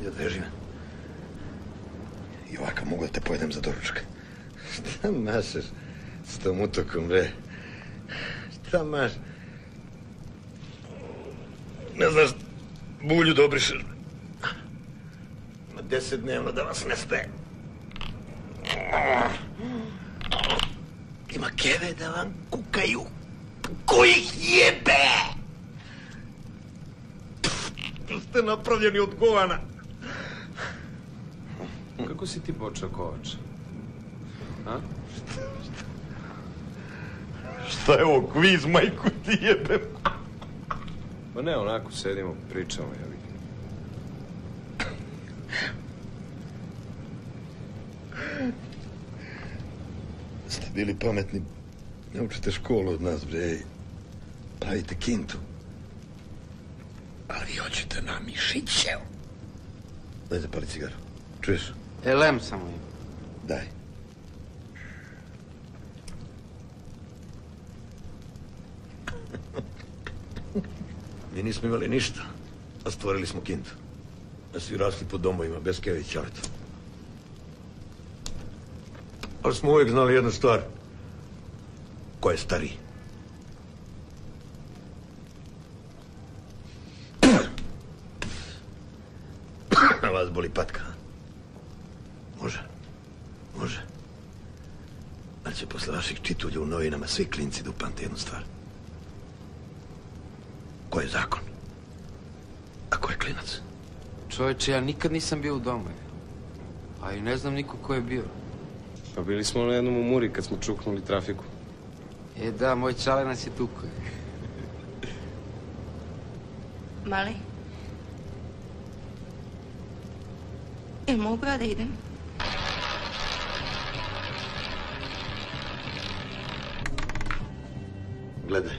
Ajde, odveži me. I ovako mogu da te pojedem za doručak. Šta mašeš s tom utokom, bre? Šta maš? Ne znaš, bulju dobrišeš. Na deset dnevno da vas nestaje. Ima keve da vam kukaju. Ko ih jebe? Ste napravljeni od govana. Kako si ti počeo, Kovač? A? Šta je ovo, kviz, majku ti jebem? Pa ne, onako sedimo, pričamo, ja vidim. Ste bili pametni. Naučite školu od nas, bre. Pravite kintu. Ali vi hoćete na mišiće. Daj zapali cigaru. Čuješ? Elem samo im. Daj. Mi nismo imali ništa, a stvorili smo kintu. A svi rasli po domovima, bez keve i ćaleta. Ali smo uvijek znali jednu stvar. Ko je stariji? A vas boli patka. Može. Može. Ali će posle vaših čitulja u novinama svi klinci da upamte jednu stvar. Ko je zakon? A ko je klinac? Čovječe, ja nikad nisam bio u domu. A i ne znam niko ko je bio. Pa bili smo na jednom u Muri kad smo čuknuli trafiku. E da, moj čale nas je tukao. Mali? Jel mogu ja da idem? Gledaj.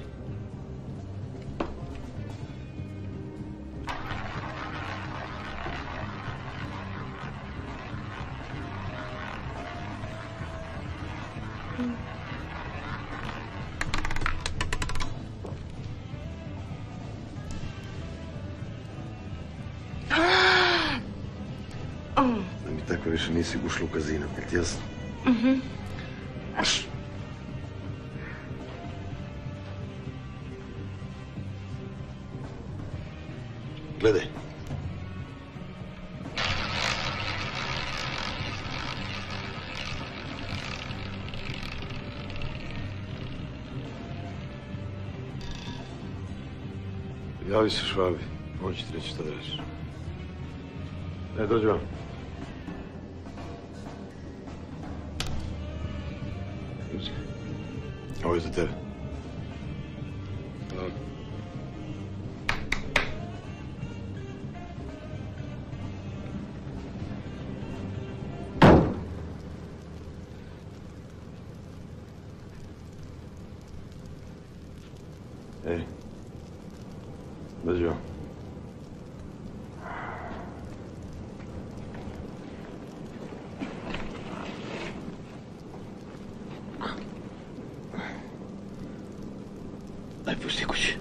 Da mi tako više nisi ušla u kazino, je ti jasno? Mhm. Aš. Gledaj. Javi se Švabi. On će ti reći šta da radiš. E, dođi vam. Ovo je za tebe. Dobro. Ej. Dođi vam. Daj pusti kući.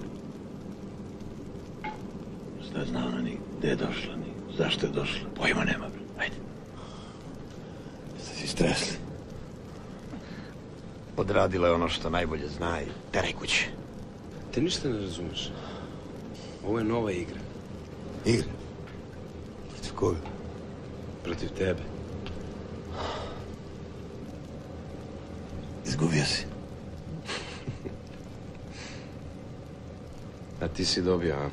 Šta je zna ona ni gde je došla, ni zašto je došla. Pojma nema, bre. Ajde. Ste si stresli. Odradila je ono što najbolje zna i teraj kući. Ti ništa ne razumeš. Ovo je nova igra. Igra? Protiv koga? Protiv tebe. Izgubio si. A ti si dobio, a?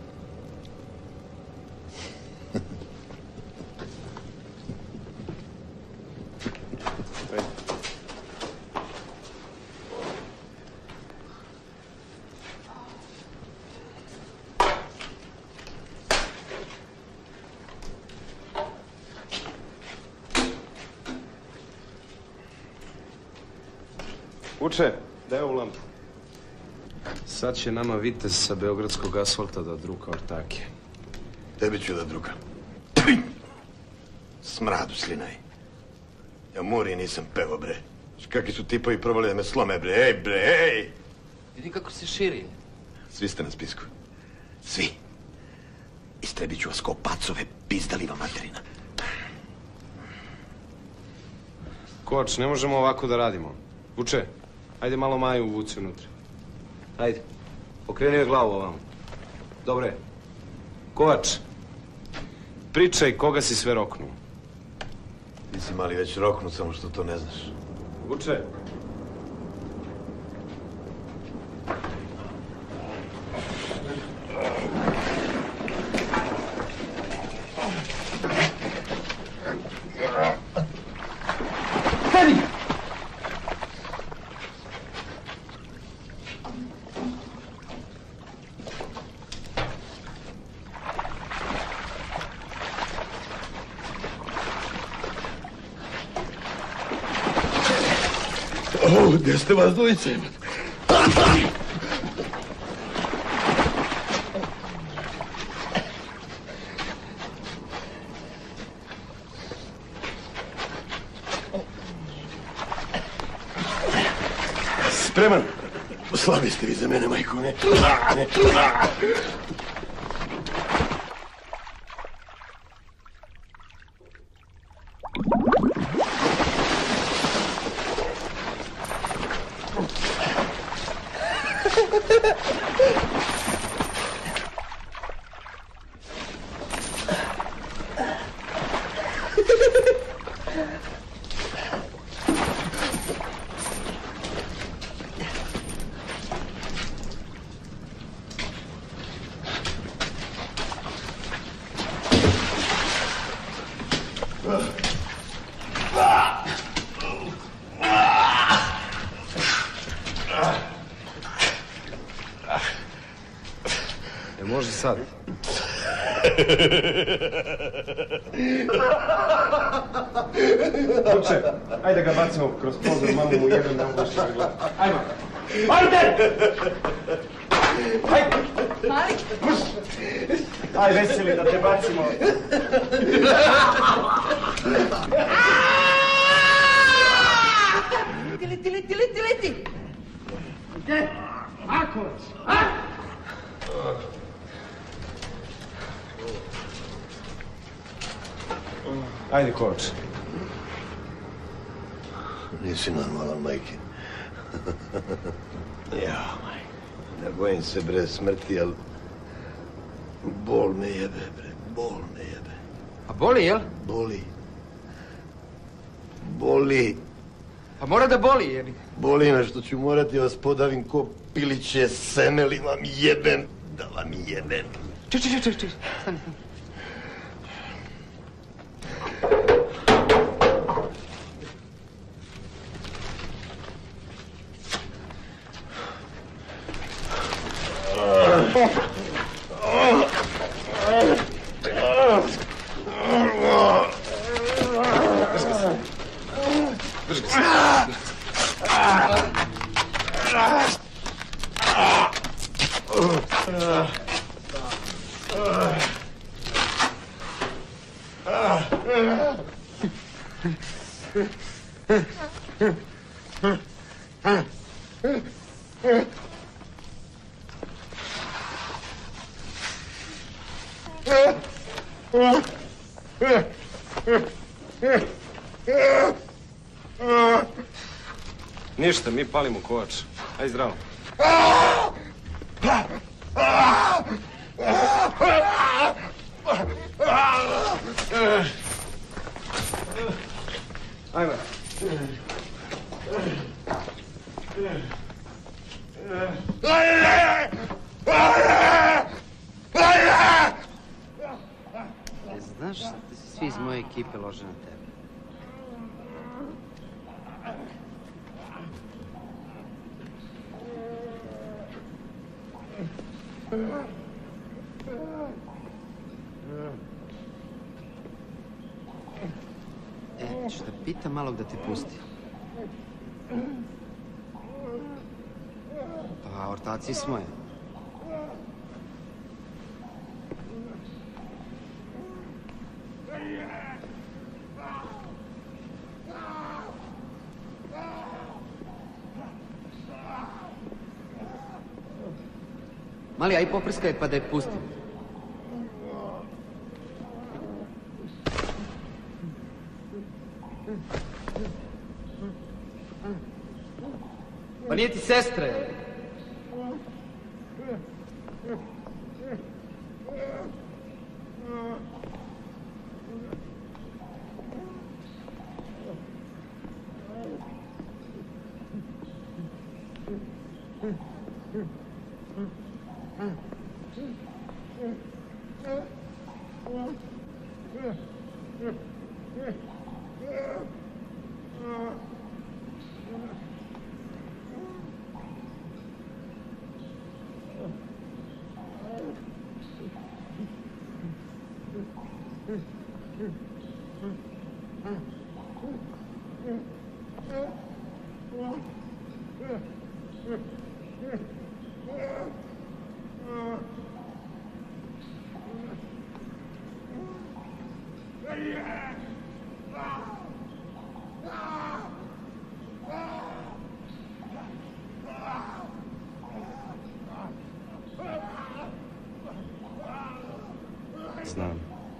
Uče, daj ovu lampu. Sad će nama vitez sa beogradskog asfalta da druka ortake. Tebi ću da druga. Smradu slinaj. Ja Muri nisam pevao, bre. Kakvi su tipovi probali da me slome, bre. Ej, bre, ej! Vidi kako se širi. Svi ste na spisku. Svi. Istrebit ću vas ko pacove, pizdali vam materina. Koč, ne možemo ovako da radimo. Vuče, ajde malo Maju uvuci unutra. Ajde, okreni joj glavu ovamo. Dobre. Kovač, pričaj koga si sve roknuo. Ti si mali već roknut, samo što to ne znaš. Vuče. O, gdje ste vas dvojice? Spreman? Slabi ste vi za mene, majko, ne? Ne. E, može sad. Vuče, ajde ga bacimo kroz prozor, mamu mu jedan nam uši za glavu. Ajmo. Ajde! Ajde! Mali? Aj, veseli da te bacimo. Leti, leti, leti, leti, leti! Gdje? Ako? A? Ajde, Kovač. Nisi normalan, majke. Ja, majke. Ne bojim se, bre, smrti, ali... Bol me jebe, bre, bol me jebe. A boli, jel? Boli. Boli. Pa mora da boli, jebi. Boli me što ću morati vas podavim ko piliće seme li vam jebem, da vam jebem. Či, či, či, či, či, stani, stani. Ništa, mi palimo Kovač. Aj zdravo. Ajmo. Znaš da se svi iz moje ekipe lože na tebe? E, ću da pitam malog da te pusti. Pa, ortaci smo je. Mali, aj poprskaj pa da je pustim. Pa nije ti sestre. Znam.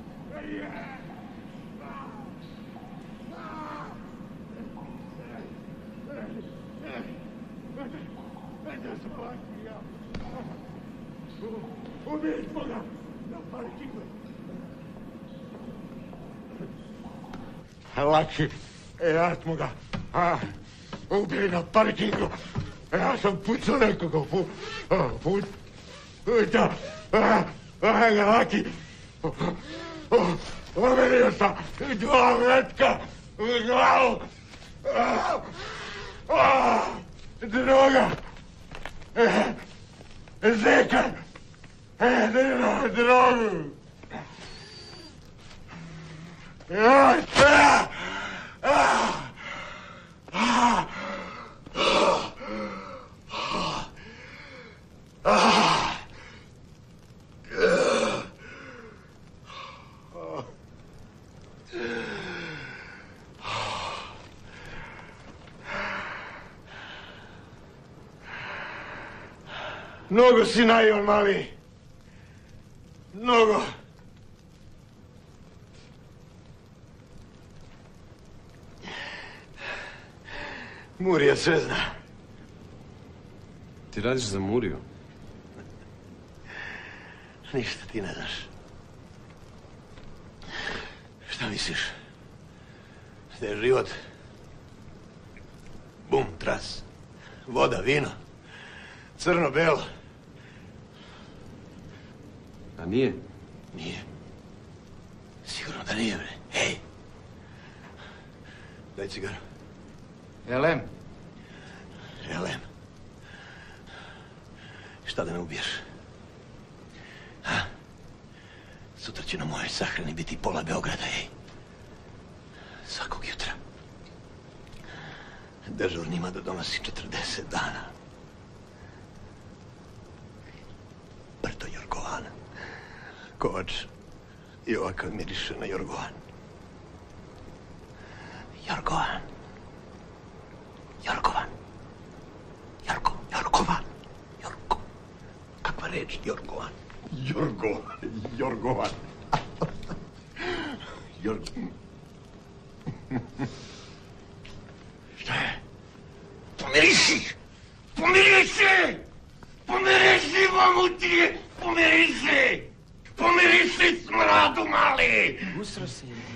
Laki, ja smo ga a, ubili na parkingu. Ja sam pucao nekoga u put. Put. Puta. Aj ga, Laki. Umirio sam dva metka u glavu. Droga. Zeka. Drogu. Ja, ja. Mnogo si naivan, mali. Mnogo. Murija sve zna. Ti radiš za Muriju? Ništa ti ne znaš. Šta misliš? Da je život? Bum, tras. Voda, vino. Crno, belo. A nije? Nije. Sigurno da nije, bre. Hej! Daj cigaru. Elem. Elem. Šta da me ubiješ? Ha? Sutra će na mojoj sahrani biti pola Beograda, ej. Svakog jutra. Dežurnima da donosi četrdeset dana. Brdo Jorgovana. Kovač i ovakav miriše na Jorgovan. Jorgovan. Jorgovan. Jorgo, Jorgovan. Jorgo. Kakva reč, Jorgovan. Jorgo, Jorgovan. Jorgo. Šta je? Pomiriši! Pomiriši! Pomiriši, mamuti! Pomiriši! Pomiriši, smradu, mali! Usro se je.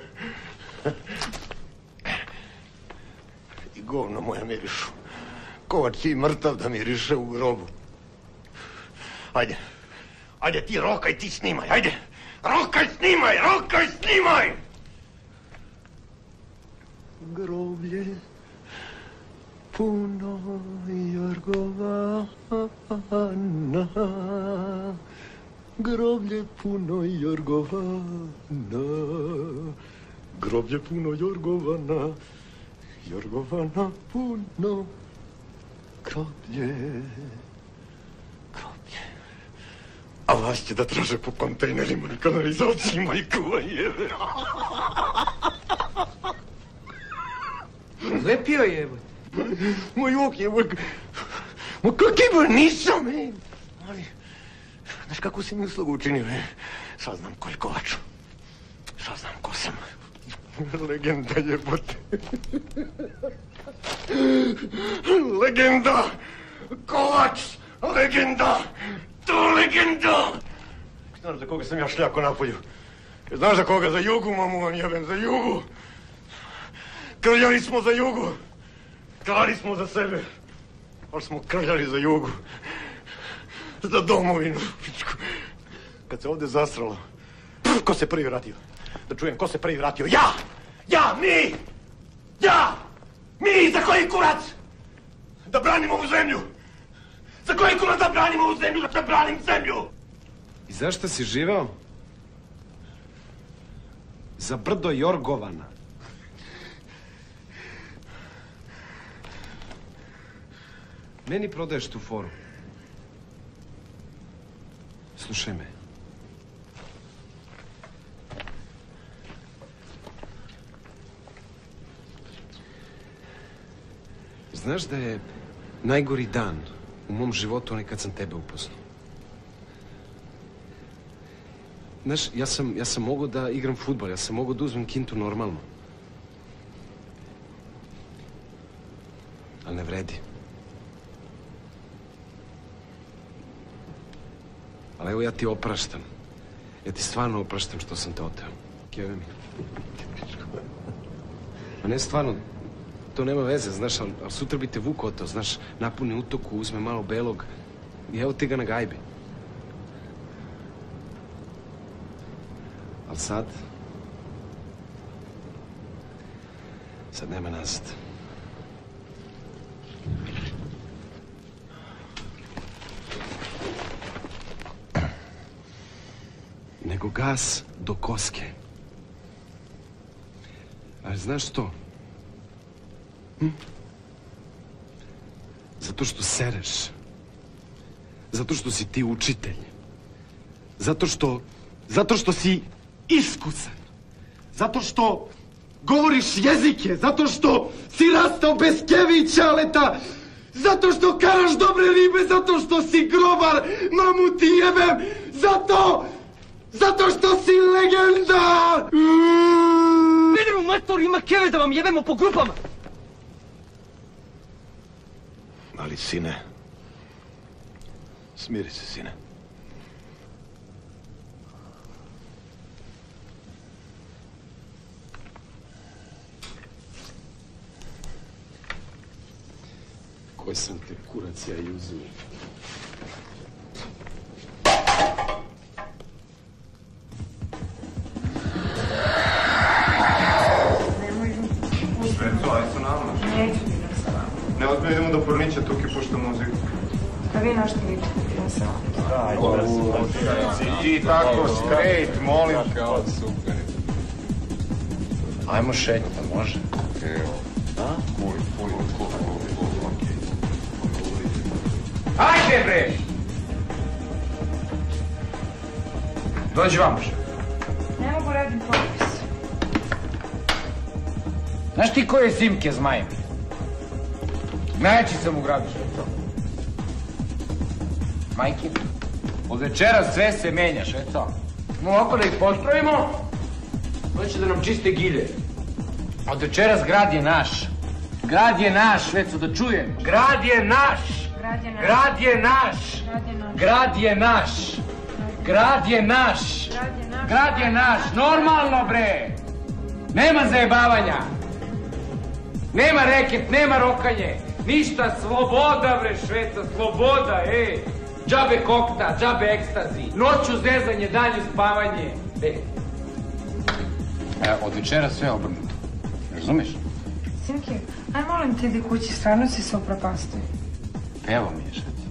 I govno moja mirišu. Kovač si mrtav da miriše u grobu. Ajde. Ajde ti rokaj, ti snimaj, ajde. Rokaj, snimaj, rokaj, snimaj! Groblje puno Jorgovana. Groblje puno Jorgovana. Groblje puno Jorgovana. Jorgovana puno. Groblje. Groblje. A vas će da traže po kontejnerima na kanalizaciji, majku vam jebe. Lepio je, evo. Moj ok je, moj... Ma kak je, nisam, ej. Ali, znaš kako si mi uslugu učinio, ej? Saznam ko je Kovač. Saznam ko sam. Legenda jebote. Legenda! Kovač! Legenda! To legenda! Znaš za koga sam ja šljako napolju? Znaš za koga? Za Jugu, mamu vam jebem, za Jugu! Krljali smo za Jugu! Klali smo za sebe! Ali smo krljali za Jugu! Za domovinu! Kad se ovdje zasralo, ko se prvi vratio? Da čujem, ko se prvi vratio? Ja! Ja! Mi! Ja! Mi! Za koji kurac? Da branimo ovu zemlju! Za koji kurac da branimo ovu zemlju? Da branim zemlju! I zašto si živeo? Za brdo Jorgovana. Meni prodaješ tu foru. Slušaj me. Znaš da je najgori dan u mom životu onaj kad sam tebe upoznao. Znaš, ja sam, ja sam mogao da igram fudbal, ja sam mogao da uzmem kintu normalno. Ali ne vredi. Ali evo ja ti opraštam. Ja ti stvarno opraštam što sam te oteo. Kjeve mi. Ma ne, stvarno, to nema veze, znaš, ali, ali sutra bi te Vuk oteo, znaš, napuni utoku, uzme malo belog i evo ti ga na gajbi. Ali sad... Sad nema nazad. Nego gas do koske. Ali znaš što? Hm? Zato što sereš. Zato što si ti učitelj. Zato što... Zato što si iskusan. Zato što govoriš jezike. Zato što si rastao bez kevićaleta. Zato što karaš dobre ribe. Zato što si grobar. Mamu ti jebem. Zato... Zato što si legenda! Vidimo, mator, ima keve da vam jebemo po grupama! Ali, sine... Smiri se, sine. Koji sam te kurac ja i uzeo? Ne, odmah idemo do Pornića, tuki pušta muziku. A vi našto ličite, ja sam. I tako, straight, molim. Kao super. Ajmo šetnja, može? Evo. A? Kuj, kuj, kuj, kuj, kuj. Ajde, bre! Dođi vam, še. Ne mogu radim popis. Znaš ti ko je Simke Zmajev? Najjači sam u gradu, šeco. Majke, od večera sve se menja, šeco. No, ovako da ih pospravimo, hoće da nam čiste gilje. Od večeras grad je naš. Grad je naš, šeco, da čujem. Grad je naš. Grad je naš. Grad je naš. Grad je naš. Grad je naš. Grad je naš. Normalno, bre. Nema zajebavanja. Nema reket, nema rokanje. Ništa, sloboda, bre, šveca, sloboda, ej. Džabe kokta, džabe ekstazi. Noću zezanje, danju spavanje. Ej. E, od večera sve obrnuto. Razumeš? Simke, aj molim ti idi kući, stvarno si se upropastio. Evo mi je, šveca.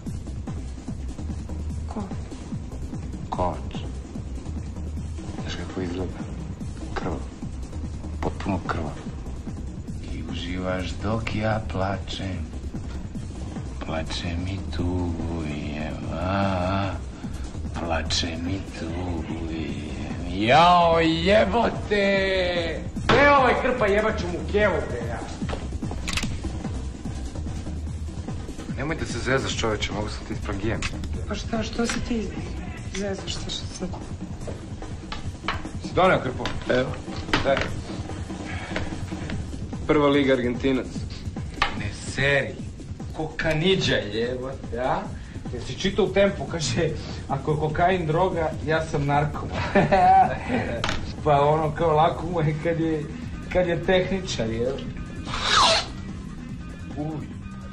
Ko? Kovač. Znaš kako izgleda? Krvav. Potpuno krvav. I uživaš dok ja plačem. Plačem i tugujem, a plačem i tugujem. Jao, jebote! Sve ovaj krpa jebaću mu kevu, bre, ja. Nemoj da se zezaš, čoveče, mogu sam ti ispragijem. Pa šta, što si ti zezaš se što sad? Si doneo krpu? Evo. Daj. Prva liga Argentinac. Ne seriji. Kokaniđa jebote, a? Jesi čitao u Tempu, kaže, ako je kokain droga, ja sam narkoman. Pa ono kao lako mu je kad je, kad je tehničar, jel? Uj.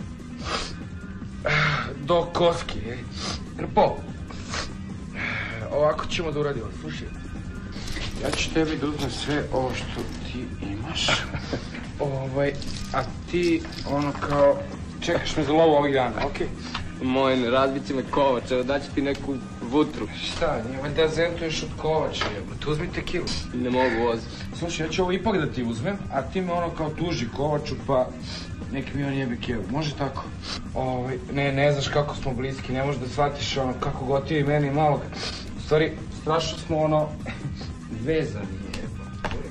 Do koski, je. Krpo. Ovako ćemo da uradimo, slušaj. Ja ću tebi da uzmem sve ovo što ti imaš. Ovaj, a ti ono kao čekaš me za lovu ovih dana, okej? Moj, ne razbici me Kovač, evo daću ti neku vutru. Šta, nije valjda zentuješ od Kovača, jebote, uzmi tekilu. Ne mogu voziti. Slušaj, ja ću ovo ipak da ti uzmem, a ti me ono kao tuži Kovaču, pa nek mi on jebe kevu. Može tako? Ovaj, ne, ne znaš kako smo bliski, ne možeš da shvatiš ono kako gotivi meni i malog. U stvari, strašno smo ono vezani, jebote.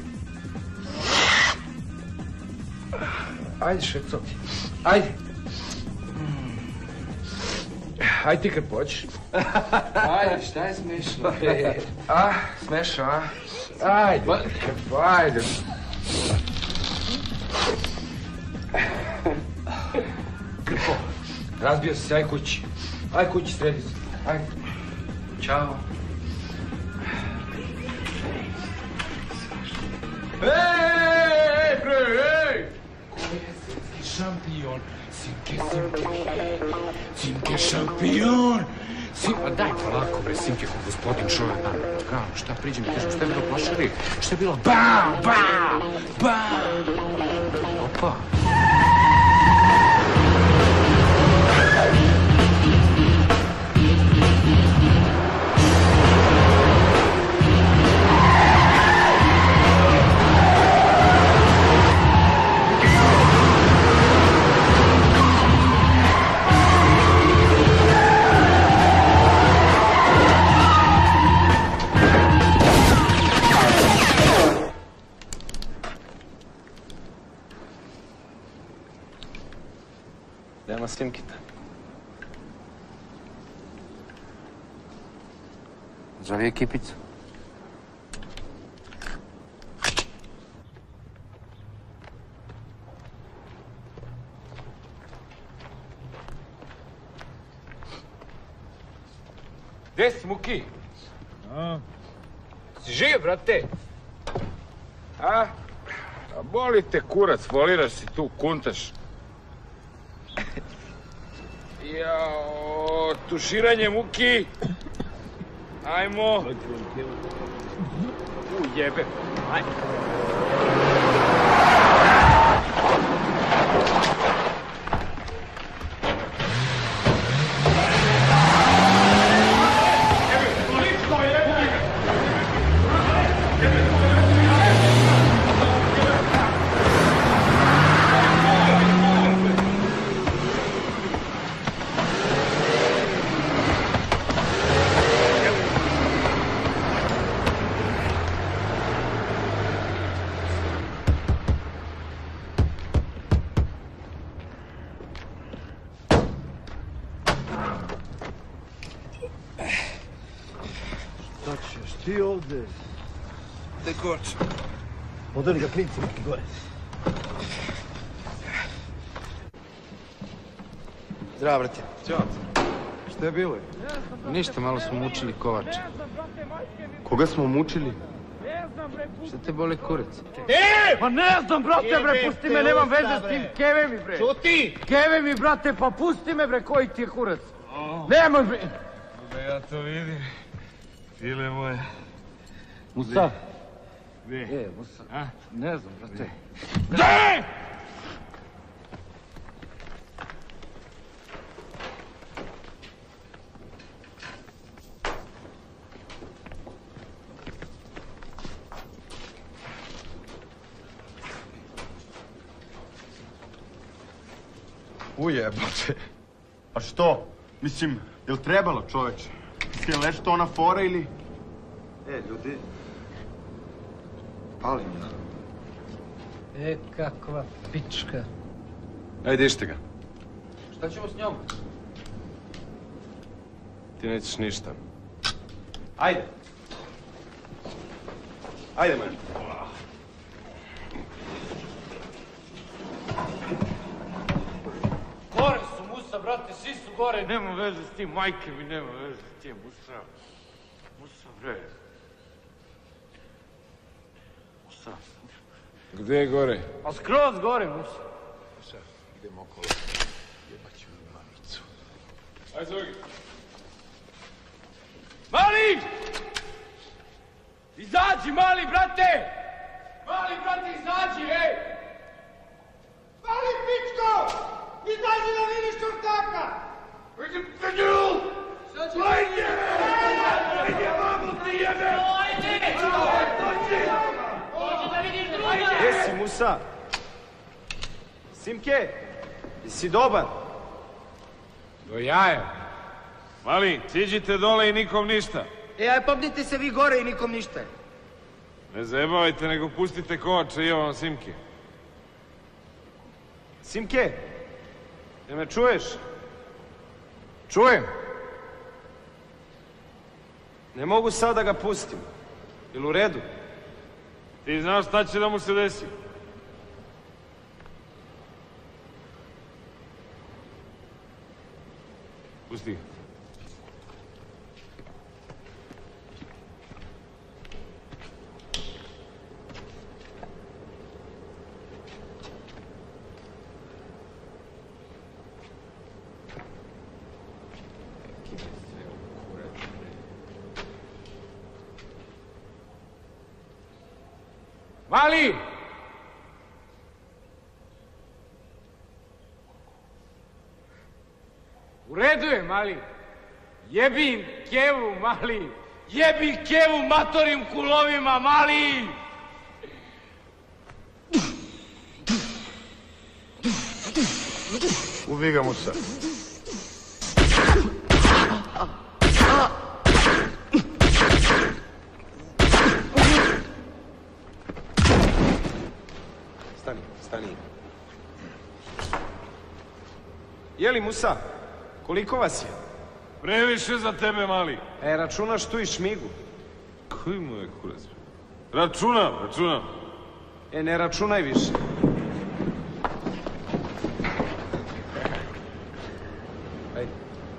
Ajde, švecovki. Ajde. Ajde ti kad pođeš. Ajde, šta je smešno? A, smešno, a? Ajde, ajde. Krpo, razbio se, aj kući. Aj kući, sredi se. Ajde. Ćao. Ej, bre, ej! Ko je svetski šampion? Simke, Simke, Simke šampion! Simke, daj polako bre, Simke, ko gospodin čovjek. Kao, šta priđem, kažem, šta je bilo plašari? Šta je bilo? Bam, bam, bam! Opa! Nema Simkita. Zove ekipicu. Gdje si, Muki? A? Si živ, brate? A? A boli te kurac, foliraš si tu, kuntaš. Jao, tuširanje, Muki. Ajmo. U, jebe. Ajmo. Ti ovdje. Gde koč? Odali ga klinci neki gore. Zdravo, brate. Ćao. Šta je bilo? Ništa, malo smo mučili Kovača. Koga smo mučili? Šta te boli kurac? E! Pa ne znam, brate, bre, pusti me, nemam veze s tim, keve mi, bre. Čuti! Keve mi, brate, pa pusti me, bre, koji ti je kurac? Nemoj, bre. Da ja to vidim. Ile moje. Musa? Gdje? E, Musa. A? Ne znam, brate. Gdje? Ujebote. A što? Mislim, jel trebalo, čoveče? Mislim, jel nešto ona fora ili... E, ljudi... Pali mi. E, kakva pička. Ajde, ište ga. Šta ćemo s njom? Ti nećeš ništa. Ajde. Ajde, man. brate, svi su gore. Nema veze s tim, majke mi nema veze s tim, Musa. Musa, bre. Musa. Gde je gore? A skroz gore, Musa. Musa, idemo okolo. Jebaću mi mamicu. Ajde, Zogi. Mali! Izađi, mali, brate! Mali, brate, izađi, ej! Mali, pičko! Izađi da vidiš čortaka! Ajde, peđu! Ajde! Ajde, mamu ti jebe! Ajde! Hoće da vidiš druga! Gdje si, Musa? Simke, jesi dobar? Do jaja. Mali, siđite dole i nikom ništa. E, aj popnite se vi gore i nikom ništa. Ne zajebavajte, nego pustite Kovača i ovom Simke. Simke, ne me čuješ? Čujem. Ne mogu sad da ga pustim. Jel u redu? Ti znaš šta će da mu se desi? Pusti ga. Mali! U redu je, mali. Jebi im kevu, mali. Jebi kevu matorim kulovima, mali! Ubi ga, Musa. Stani, stani. Jeli, Musa, koliko vas je? Previše za tebe, mali. E, računaš tu i šmigu. Koji mu je kurac? Računam, računam. E, ne računaj više. Ajde.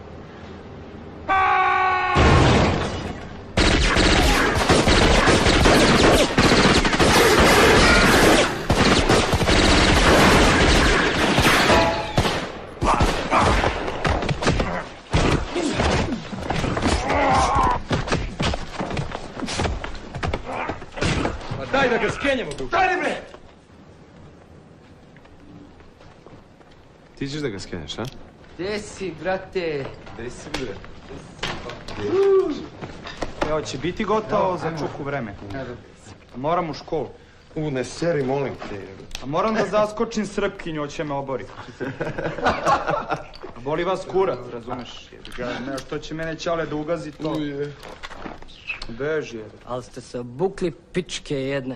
Daj da ga skenjamo, bro. Daj bre! Ti ćeš da ga skenješ, a? Gde si, brate? Gde si, bre? Evo, će biti gotovo za čuku vreme. Moram u školu. U, ne seri, molim te. A moram da zaskočim Srpkinju, hoće me obori. A boli vas kurac, razumeš? Ne, što će mene Ćale da ugazi to? Beži, je. Ali ste se obukli pičke jedne.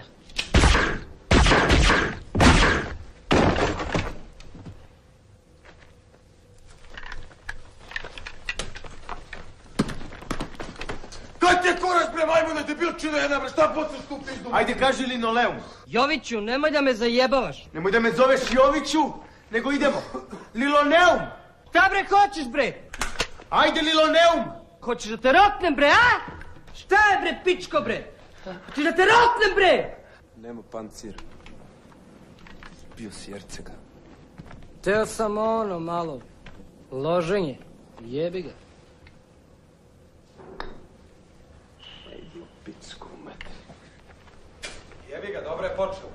Kaj ti je kurac, bre, majmune, debilčina jedna, bre, šta pocaš tu pizdu? Ajde, kaži linoleum. Joviću, nemoj da me zajebavaš. Nemoj da me zoveš Joviću, nego idemo. Liloneum! Šta bre hoćeš, bre? Ajde, Liloneum! Hoćeš da te roknem, bre, a? Šta je, bre, pičko, bre? Hoćeš da te roknem, bre? Nema pancir. Bio si Ercega. Teo sam ono malo. Loženje. Jebi ga. Ajde u picku, mate. Jebi ga, dobro je počeo.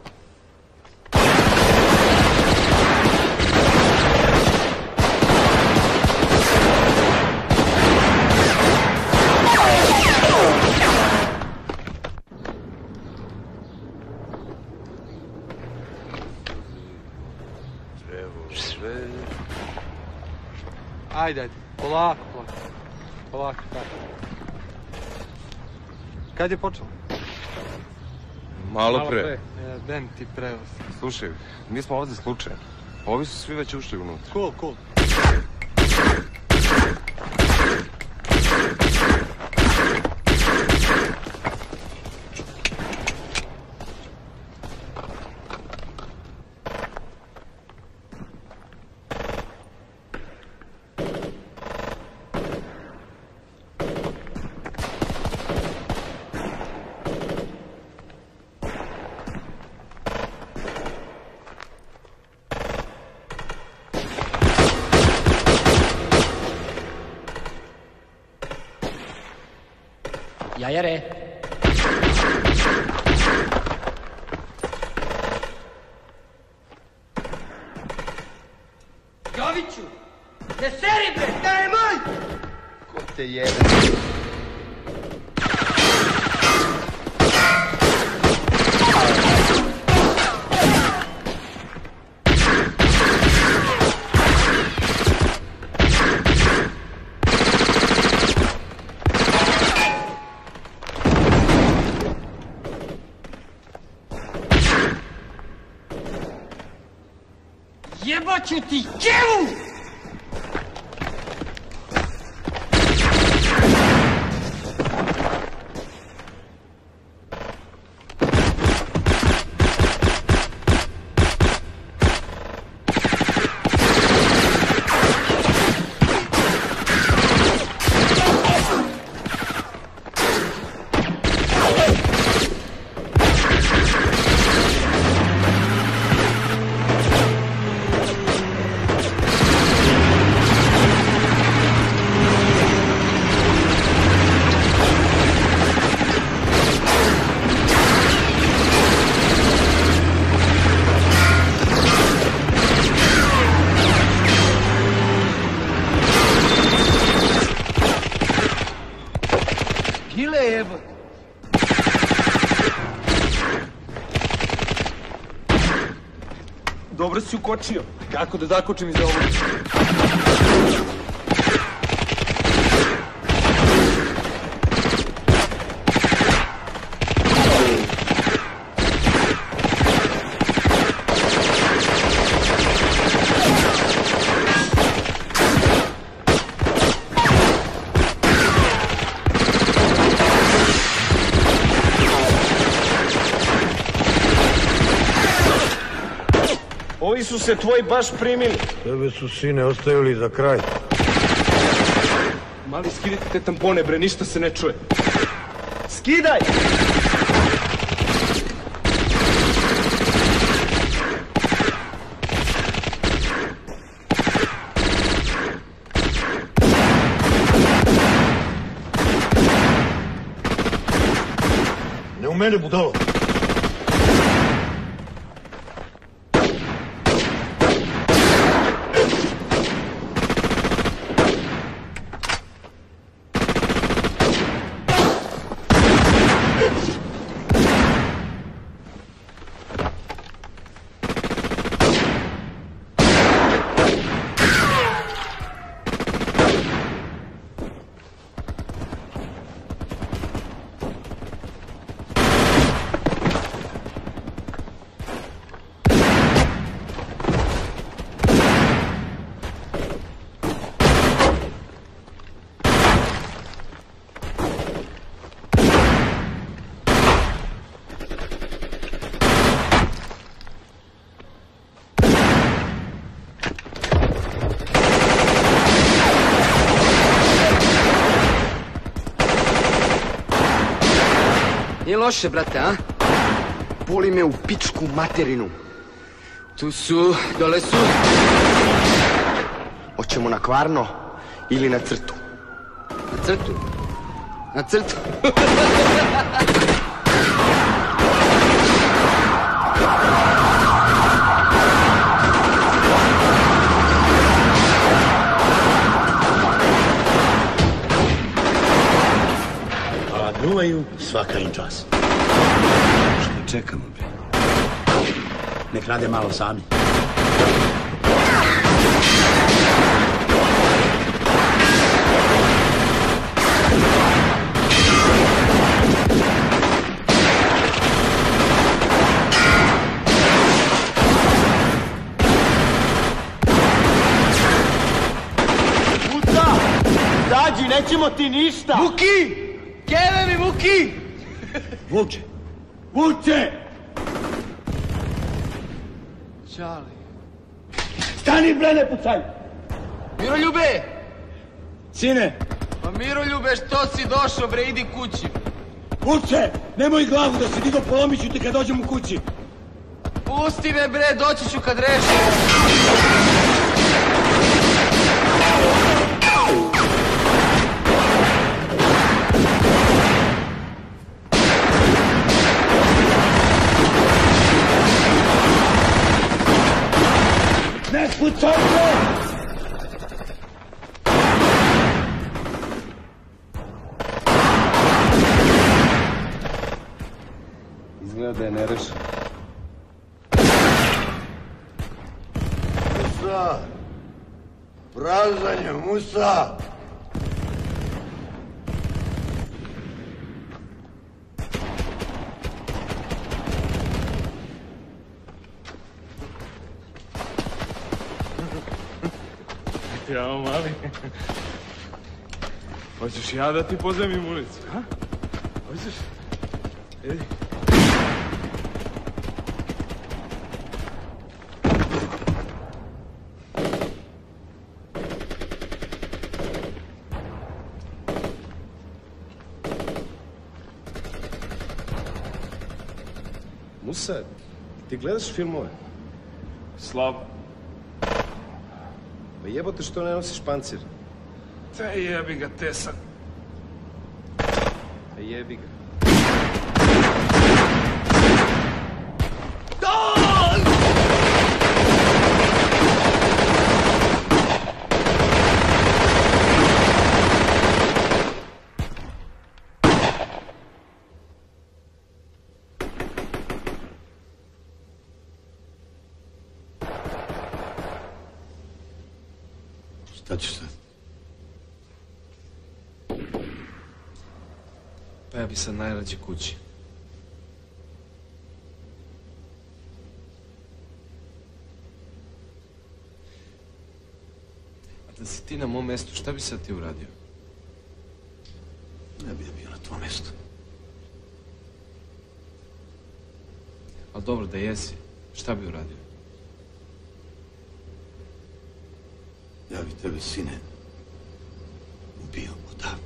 Ajde, ajde, polako, polako. Polako, tako. Kad je počelo? Malo pre. E, Den ti prevoz. Slušaj, mi smo ovdje slučajno. Ovi su svi već ušli unutra. Cool, cool. Jajare. Joviću! Ne seri bre! Nemoj! Ko te jebe? Jebaću ti kevu! Dobro si ukočio. Kako da zakočim iza ovoga? Ovi su se tvoji baš primili. Tebe su, sine, ostavili za kraj. Mali, skidajte te tampone, bre, ništa se ne čuje. Skidaj! Ne u mene, budalo. Nije loše, brate, a? Boli me u pičku materinu. Tu su, dole su. Hoćemo na Kvarno ili na crtu? Na crtu? Na crtu? A duvaju svaka im čas. Što čekamo, bre? Nek rade malo sami. Vuca! Dađi, nećemo ti ništa! Vuki! Keve mi, Vuki! Vuče! Vuče! Čali. Stani, bre, ne pucaj! Miroljube! Sine! Pa Miroljube, što si došao, bre, idi kući. Vuče! Nemoj glavu da si digo, polomit ću te kad dođem u kući. Pusti me, bre, doći ću kad rešim. Pucajte! Izgleda da je nerešen. Musa! Prazanje, Musa! Jao, mali. Hoćeš ja da ti pozemim ulicu, ha? Hoćeš? Edi. Musa, ti gledaš filmove? Slabo. Pa jebote što ne nosiš pancir? Te jebi ga, tesan. Pa jebi ga. Šta ćeš sad? Pa ja bi sad najrađe kući. A da si ti na mom mjestu, šta bi sad ti uradio? Ne bi ja bio na tvom mjestu. Ali dobro, da jesi, šta bi uradio? Ja bi tebe, sine, ubio odavno.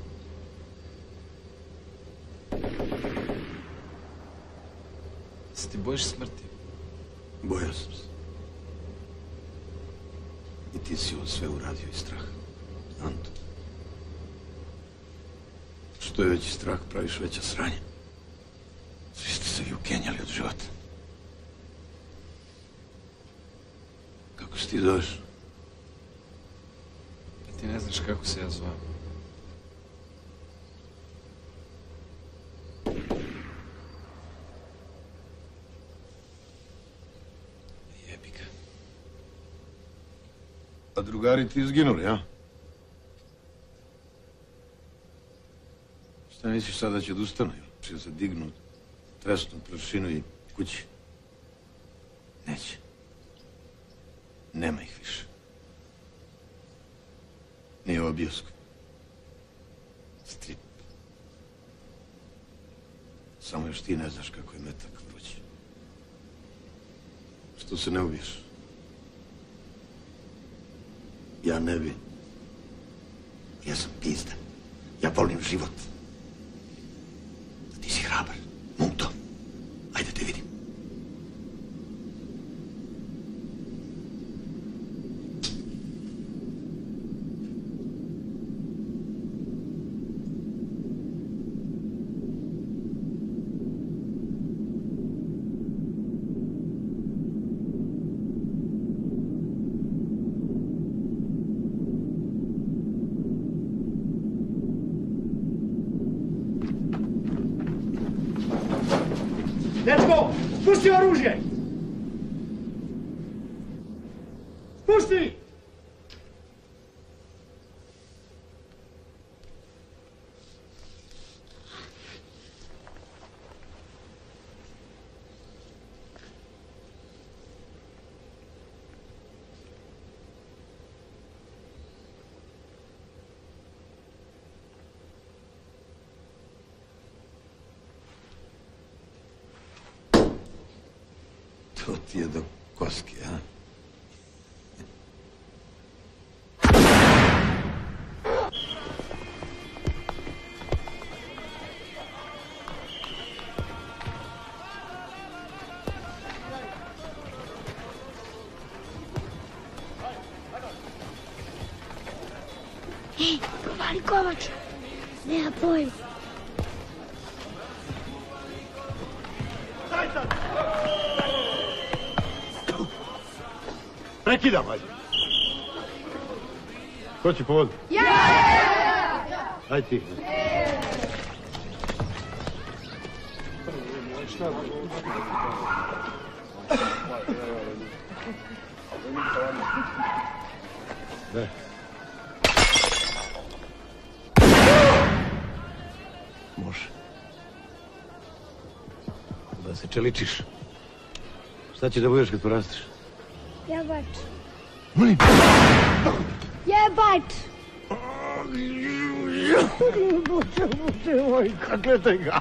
Se ti bojiš smrti? Bojao sam se. I ti si ovo sve uradio iz straha. Znam to. Što je veći strah, praviš veća sranja. Svi ste se vi ukenjali od života. Kako se ti zoveš? Ti ne znaš kako se ja zovem. Jebi ga. A drugari ti izginuli, a? Šta misliš sada da će odustanu? Će se dignu, tresnu prašinu i kući? Neće. Nema ih više. Nije ovo bioskop. Strip. Samo još ti ne znaš kako je metak vrući. Što se ne ubiješ? Ja ne bi. Ja sam pizda. Ja volim život. Ti si hrabar. Mumto. Ajde te vidim. Dečko, spusti oružje! Spusti! To ti je do koske, a? Ej, povali Kovač. Nema pojma. Prekidam, ajde. Ko će povod? Ja! Aj ti. Ne. Može. Da se čeličiš. Šta ćeš da budeš kad porasteš? Jebač. Molim. Jebač. Bože, bože moj, kad gledaj ga.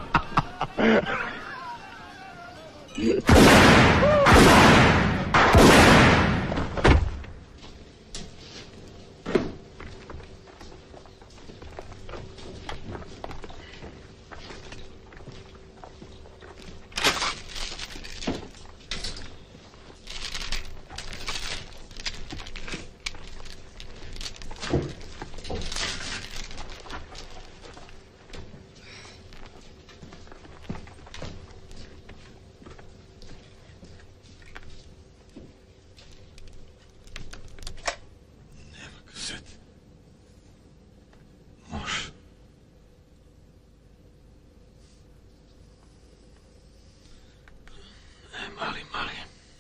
Mali, mali.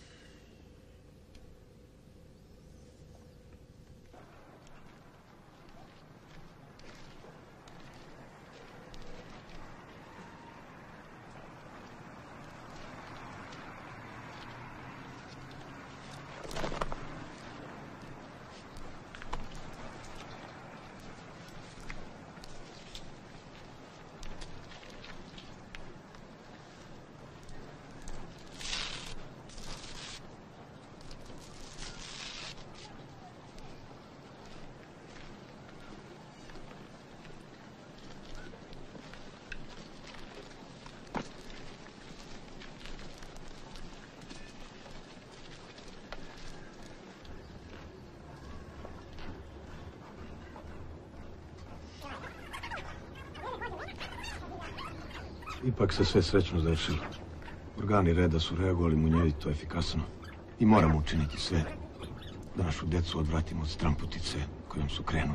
Ipak se sve srećno završilo. Organi reda su reagovali munjevito, efikasno. I moramo učiniti sve da našu decu odvratimo od stramputice kojom su krenuli.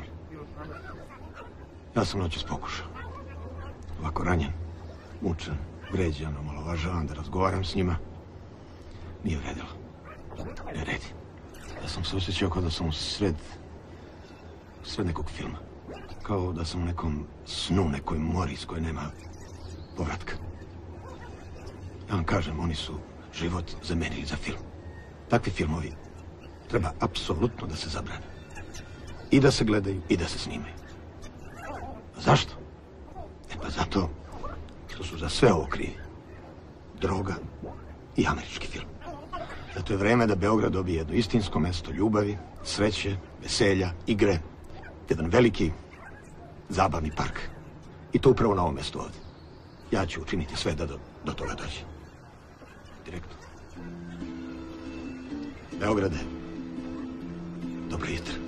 Ja sam noćas pokušao. Ovako ranjen, mučan, vređan, omalovažavan, da razgovaram s njima. Nije vredilo. Ne vredi. Ja sam se osjećao kao da sam u sred... sred nekog filma. Kao da sam u nekom snu, nekoj mori iz koje nema povratka. Ja vam kažem, oni su život zamenili za film. Takvi filmovi treba apsolutno da se zabrane. I da se gledaju, i da se snimaju. A zašto? E pa zato što su za sve ovo krivi droga i američki film. Zato je vreme da Beograd dobije jedno istinsko mesto ljubavi, sreće, veselja, igre. Jedan veliki zabavni park. I to upravo na ovom mestu ovdje. Ja ću učiniti sve da do, do toga dođe. Direktno. Beograde, dobro jutro.